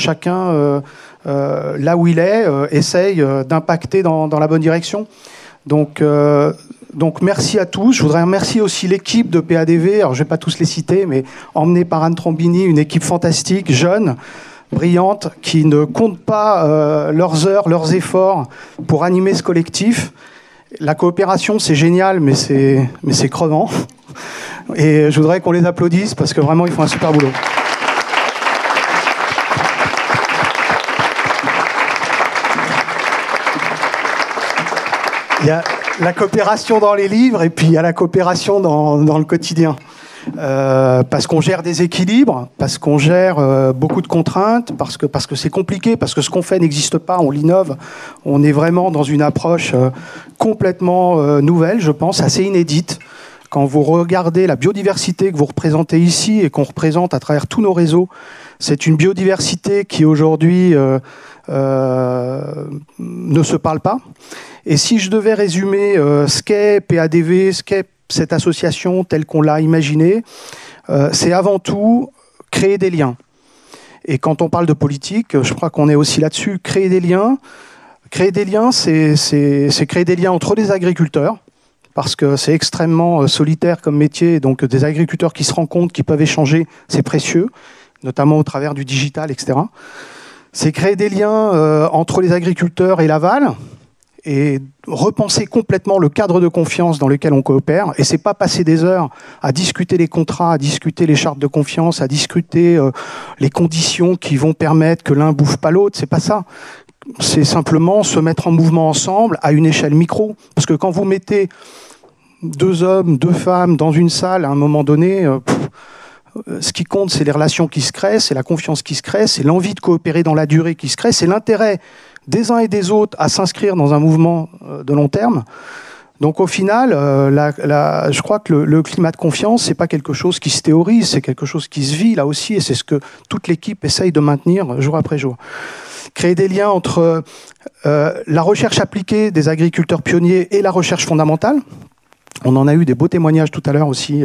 là où il est, essaye d'impacter dans la bonne direction. Donc merci à tous. Je voudrais remercier aussi l'équipe de PADV. Alors je ne vais pas tous les citer, mais emmenée par Anne Trombini, une équipe fantastique, jeune, brillante, qui ne compte pas leurs heures, leurs efforts pour animer ce collectif. La coopération, c'est génial, mais c'est crevant. Et je voudrais qu'on les applaudisse parce que vraiment, ils font un super boulot. Il y a la coopération dans les livres et puis il y a la coopération dans le quotidien. Parce qu'on gère des équilibres, parce qu'on gère beaucoup de contraintes, parce que c'est compliqué, parce que ce qu'on fait n'existe pas, on l'innove. On est vraiment dans une approche complètement nouvelle, je pense, assez inédite. Quand vous regardez la biodiversité que vous représentez ici et qu'on représente à travers tous nos réseaux, c'est une biodiversité qui aujourd'hui ne se parle pas. Et si je devais résumer ce qu'est PADV, ce qu'est cette association telle qu'on l'a imaginée, c'est avant tout créer des liens. Et quand on parle de politique, je crois qu'on est aussi là-dessus. Créer des liens, c'est créer des liens entre les agriculteurs, parce que c'est extrêmement solitaire comme métier, donc des agriculteurs qui se rencontrent, qui peuvent échanger, c'est précieux, notamment au travers du digital, etc. C'est créer des liens entre les agriculteurs et l'aval, et repenser complètement le cadre de confiance dans lequel on coopère. Et c'est pas passer des heures à discuter les contrats, à discuter les chartes de confiance, à discuter les conditions qui vont permettre que l'un bouffe pas l'autre. C'est pas ça. C'est simplement se mettre en mouvement ensemble à une échelle micro. Parce que quand vous mettez 2 hommes, 2 femmes dans une salle, à un moment donné, ce qui compte, c'est les relations qui se créent, c'est la confiance qui se crée, c'est l'envie de coopérer dans la durée qui se crée, c'est l'intérêt des uns et des autres à s'inscrire dans un mouvement de long terme. Donc au final, je crois que le climat de confiance, c'est pas quelque chose qui se théorise, c'est quelque chose qui se vit là aussi, et c'est ce que toute l'équipe essaye de maintenir jour après jour. Créer des liens entre la recherche appliquée des agriculteurs pionniers et la recherche fondamentale. On en a eu des beaux témoignages tout à l'heure aussi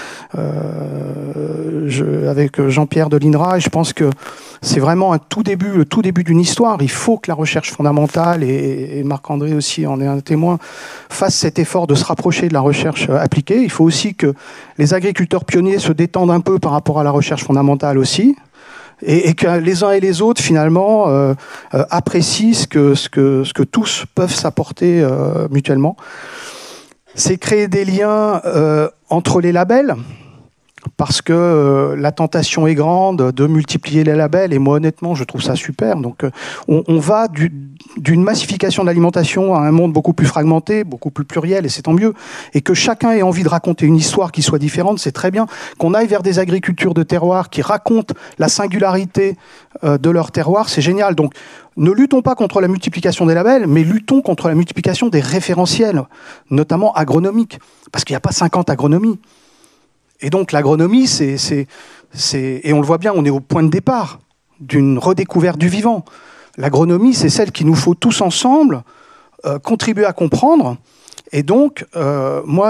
avec Jean-Pierre de l'INRA, et je pense que c'est vraiment le tout début d'une histoire. Il faut que la recherche fondamentale, et Marc-André aussi en est un témoin, fasse cet effort de se rapprocher de la recherche appliquée. Il faut aussi que les agriculteurs pionniers se détendent un peu par rapport à la recherche fondamentale aussi, et que les uns et les autres, finalement, apprécient ce que tous peuvent s'apporter mutuellement. C'est créer des liens entre les labels, parce que la tentation est grande de multiplier les labels, et moi honnêtement je trouve ça super. Donc on va d'une massification de l'alimentation à un monde beaucoup plus fragmenté, beaucoup plus pluriel, et c'est tant mieux. Et que chacun ait envie de raconter une histoire qui soit différente, c'est très bien. Qu'on aille vers des agricultures de terroir qui racontent la singularité de leur terroir, c'est génial. Donc ne luttons pas contre la multiplication des labels, mais luttons contre la multiplication des référentiels, notamment agronomiques, parce qu'il n'y a pas 50 agronomies. Et donc l'agronomie, et on le voit bien, on est au point de départ d'une redécouverte du vivant. L'agronomie, c'est celle qu'il nous faut tous ensemble contribuer à comprendre. Et donc, moi,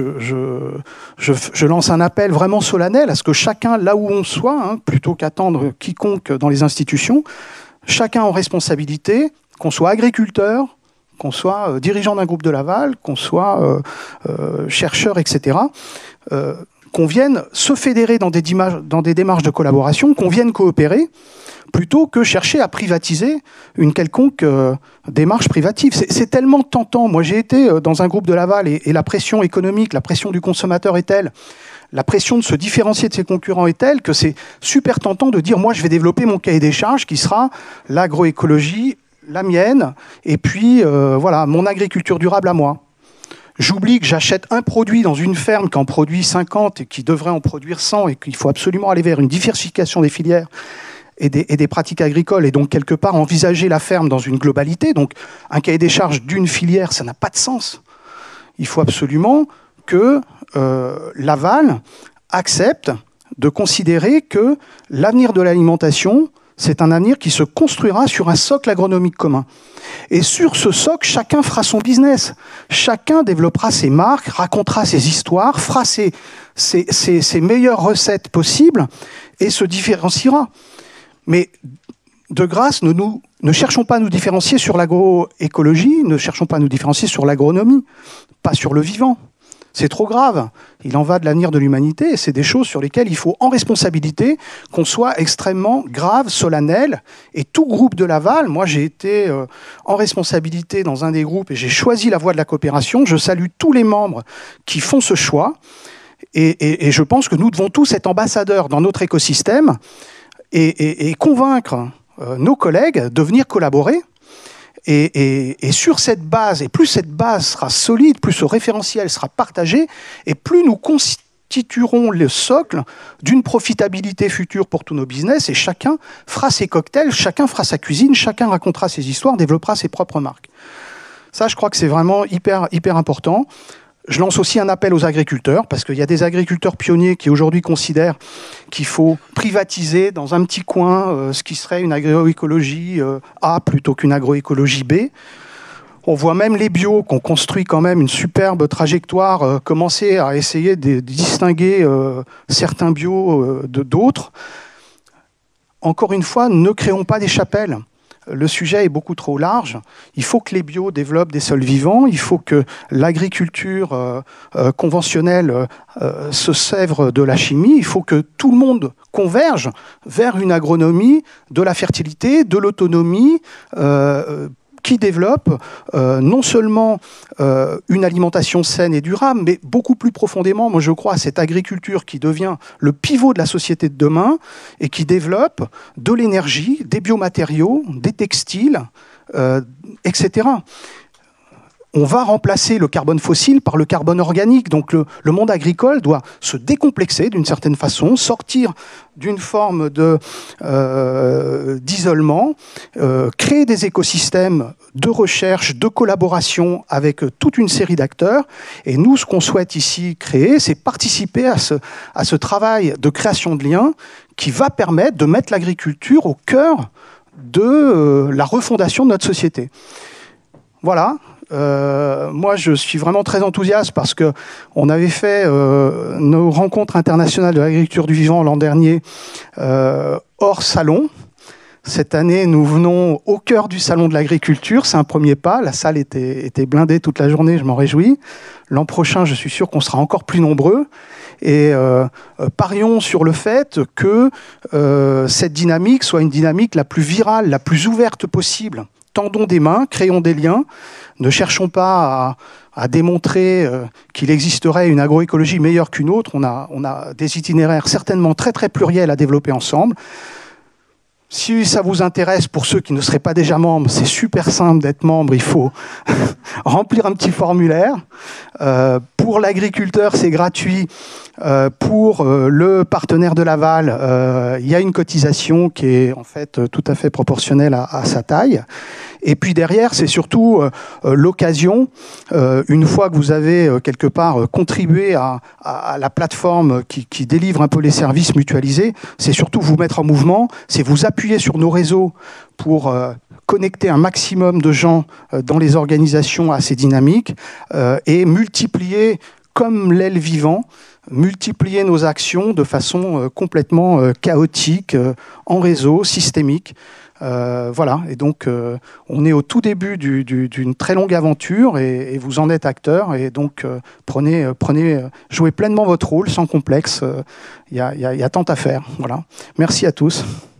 je lance un appel vraiment solennel à ce que chacun, là où on soit, plutôt qu'attendre quiconque dans les institutions, chacun en responsabilité, qu'on soit agriculteur, qu'on soit dirigeant d'un groupe de Laval, qu'on soit chercheur, etc., qu'on vienne se fédérer dans des démarches de collaboration, qu'on vienne coopérer, plutôt que chercher à privatiser une quelconque démarche privative. C'est tellement tentant. Moi, j'ai été dans un groupe de Laval et la pression économique, la pression du consommateur est telle, la pression de se différencier de ses concurrents est telle que c'est super tentant de dire « moi, je vais développer mon cahier des charges qui sera l'agroécologie, la mienne, et puis voilà, mon agriculture durable à moi ». J'oublie que j'achète un produit dans une ferme qui en produit 50 et qui devrait en produire 100 et qu'il faut absolument aller vers une diversification des filières et des pratiques agricoles et donc quelque part envisager la ferme dans une globalité. Donc un cahier des charges d'une filière, ça n'a pas de sens. Il faut absolument que Laval accepte de considérer que l'avenir de l'alimentation, c'est un avenir qui se construira sur un socle agronomique commun. Et sur ce socle, chacun fera son business. Chacun développera ses marques, racontera ses histoires, fera ses meilleures recettes possibles et se différenciera. Mais de grâce, ne cherchons pas à nous différencier sur l'agroécologie, ne cherchons pas à nous différencier sur l'agronomie, pas sur le vivant. C'est trop grave. Il en va de l'avenir de l'humanité et c'est des choses sur lesquelles il faut, en responsabilité, qu'on soit extrêmement grave, solennel. Et tout groupe de Laval, moi j'ai été en responsabilité dans un des groupes et j'ai choisi la voie de la coopération. Je salue tous les membres qui font ce choix et je pense que nous devons tous être ambassadeurs dans notre écosystème et convaincre nos collègues de venir collaborer. Et sur cette base, et plus cette base sera solide, plus ce référentiel sera partagé, et plus nous constituerons le socle d'une profitabilité future pour tous nos business, et chacun fera ses cocktails, chacun fera sa cuisine, chacun racontera ses histoires, développera ses propres marques. Ça, je crois que c'est vraiment hyper, hyper important. Je lance aussi un appel aux agriculteurs, parce qu'il y a des agriculteurs pionniers qui aujourd'hui considèrent qu'il faut privatiser dans un petit coin ce qui serait une agroécologie A plutôt qu'une agroécologie B. On voit même les bios qui ont construit quand même une superbe trajectoire commencer à essayer de distinguer certains bios de d'autres. Encore une fois, ne créons pas des chapelles. Le sujet est beaucoup trop large. Il faut que les bios développent des sols vivants. Il faut que l'agriculture conventionnelle se sèvre de la chimie. Il faut que tout le monde converge vers une agronomie de la fertilité, de l'autonomie, qui développe non seulement une alimentation saine et durable, mais beaucoup plus profondément, moi je crois, à cette agriculture qui devient le pivot de la société de demain et qui développe de l'énergie, des biomatériaux, des textiles, etc. On va remplacer le carbone fossile par le carbone organique. Donc le monde agricole doit se décomplexer d'une certaine façon, sortir d'une forme d'isolement, créer des écosystèmes de recherche, de collaboration avec toute une série d'acteurs. Et nous, ce qu'on souhaite ici créer, c'est participer à ce travail de création de liens qui va permettre de mettre l'agriculture au cœur de la refondation de notre société. Voilà. Moi, je suis vraiment très enthousiaste parce que on avait fait nos rencontres internationales de l'agriculture du vivant l'an dernier hors salon. Cette année, nous venons au cœur du salon de l'agriculture. C'est un premier pas. La salle était blindée toute la journée. Je m'en réjouis. L'an prochain, je suis sûr qu'on sera encore plus nombreux. Et parions sur le fait que cette dynamique soit une dynamique la plus virale, la plus ouverte possible. Tendons des mains, créons des liens. Ne cherchons pas à démontrer qu'il existerait une agroécologie meilleure qu'une autre. On a des itinéraires certainement très très pluriels à développer ensemble. Si ça vous intéresse, pour ceux qui ne seraient pas déjà membres, c'est super simple d'être membre. Il faut remplir un petit formulaire. Pour l'agriculteur, c'est gratuit. Pour le partenaire de Laval, il y a une cotisation qui est en fait tout à fait proportionnelle à sa taille. Et puis derrière, c'est surtout l'occasion, une fois que vous avez quelque part contribué à la plateforme qui délivre un peu les services mutualisés, c'est surtout vous mettre en mouvement, c'est vous appuyer sur nos réseaux pour connecter un maximum de gens dans les organisations assez dynamiques et multiplier, comme l'aile vivant, multiplier nos actions de façon complètement chaotique, en réseau, systémique. Voilà, et donc on est au tout début d'une très longue aventure et vous en êtes acteur, et donc jouez pleinement votre rôle sans complexe. Il y a tant à faire. Voilà. Merci à tous.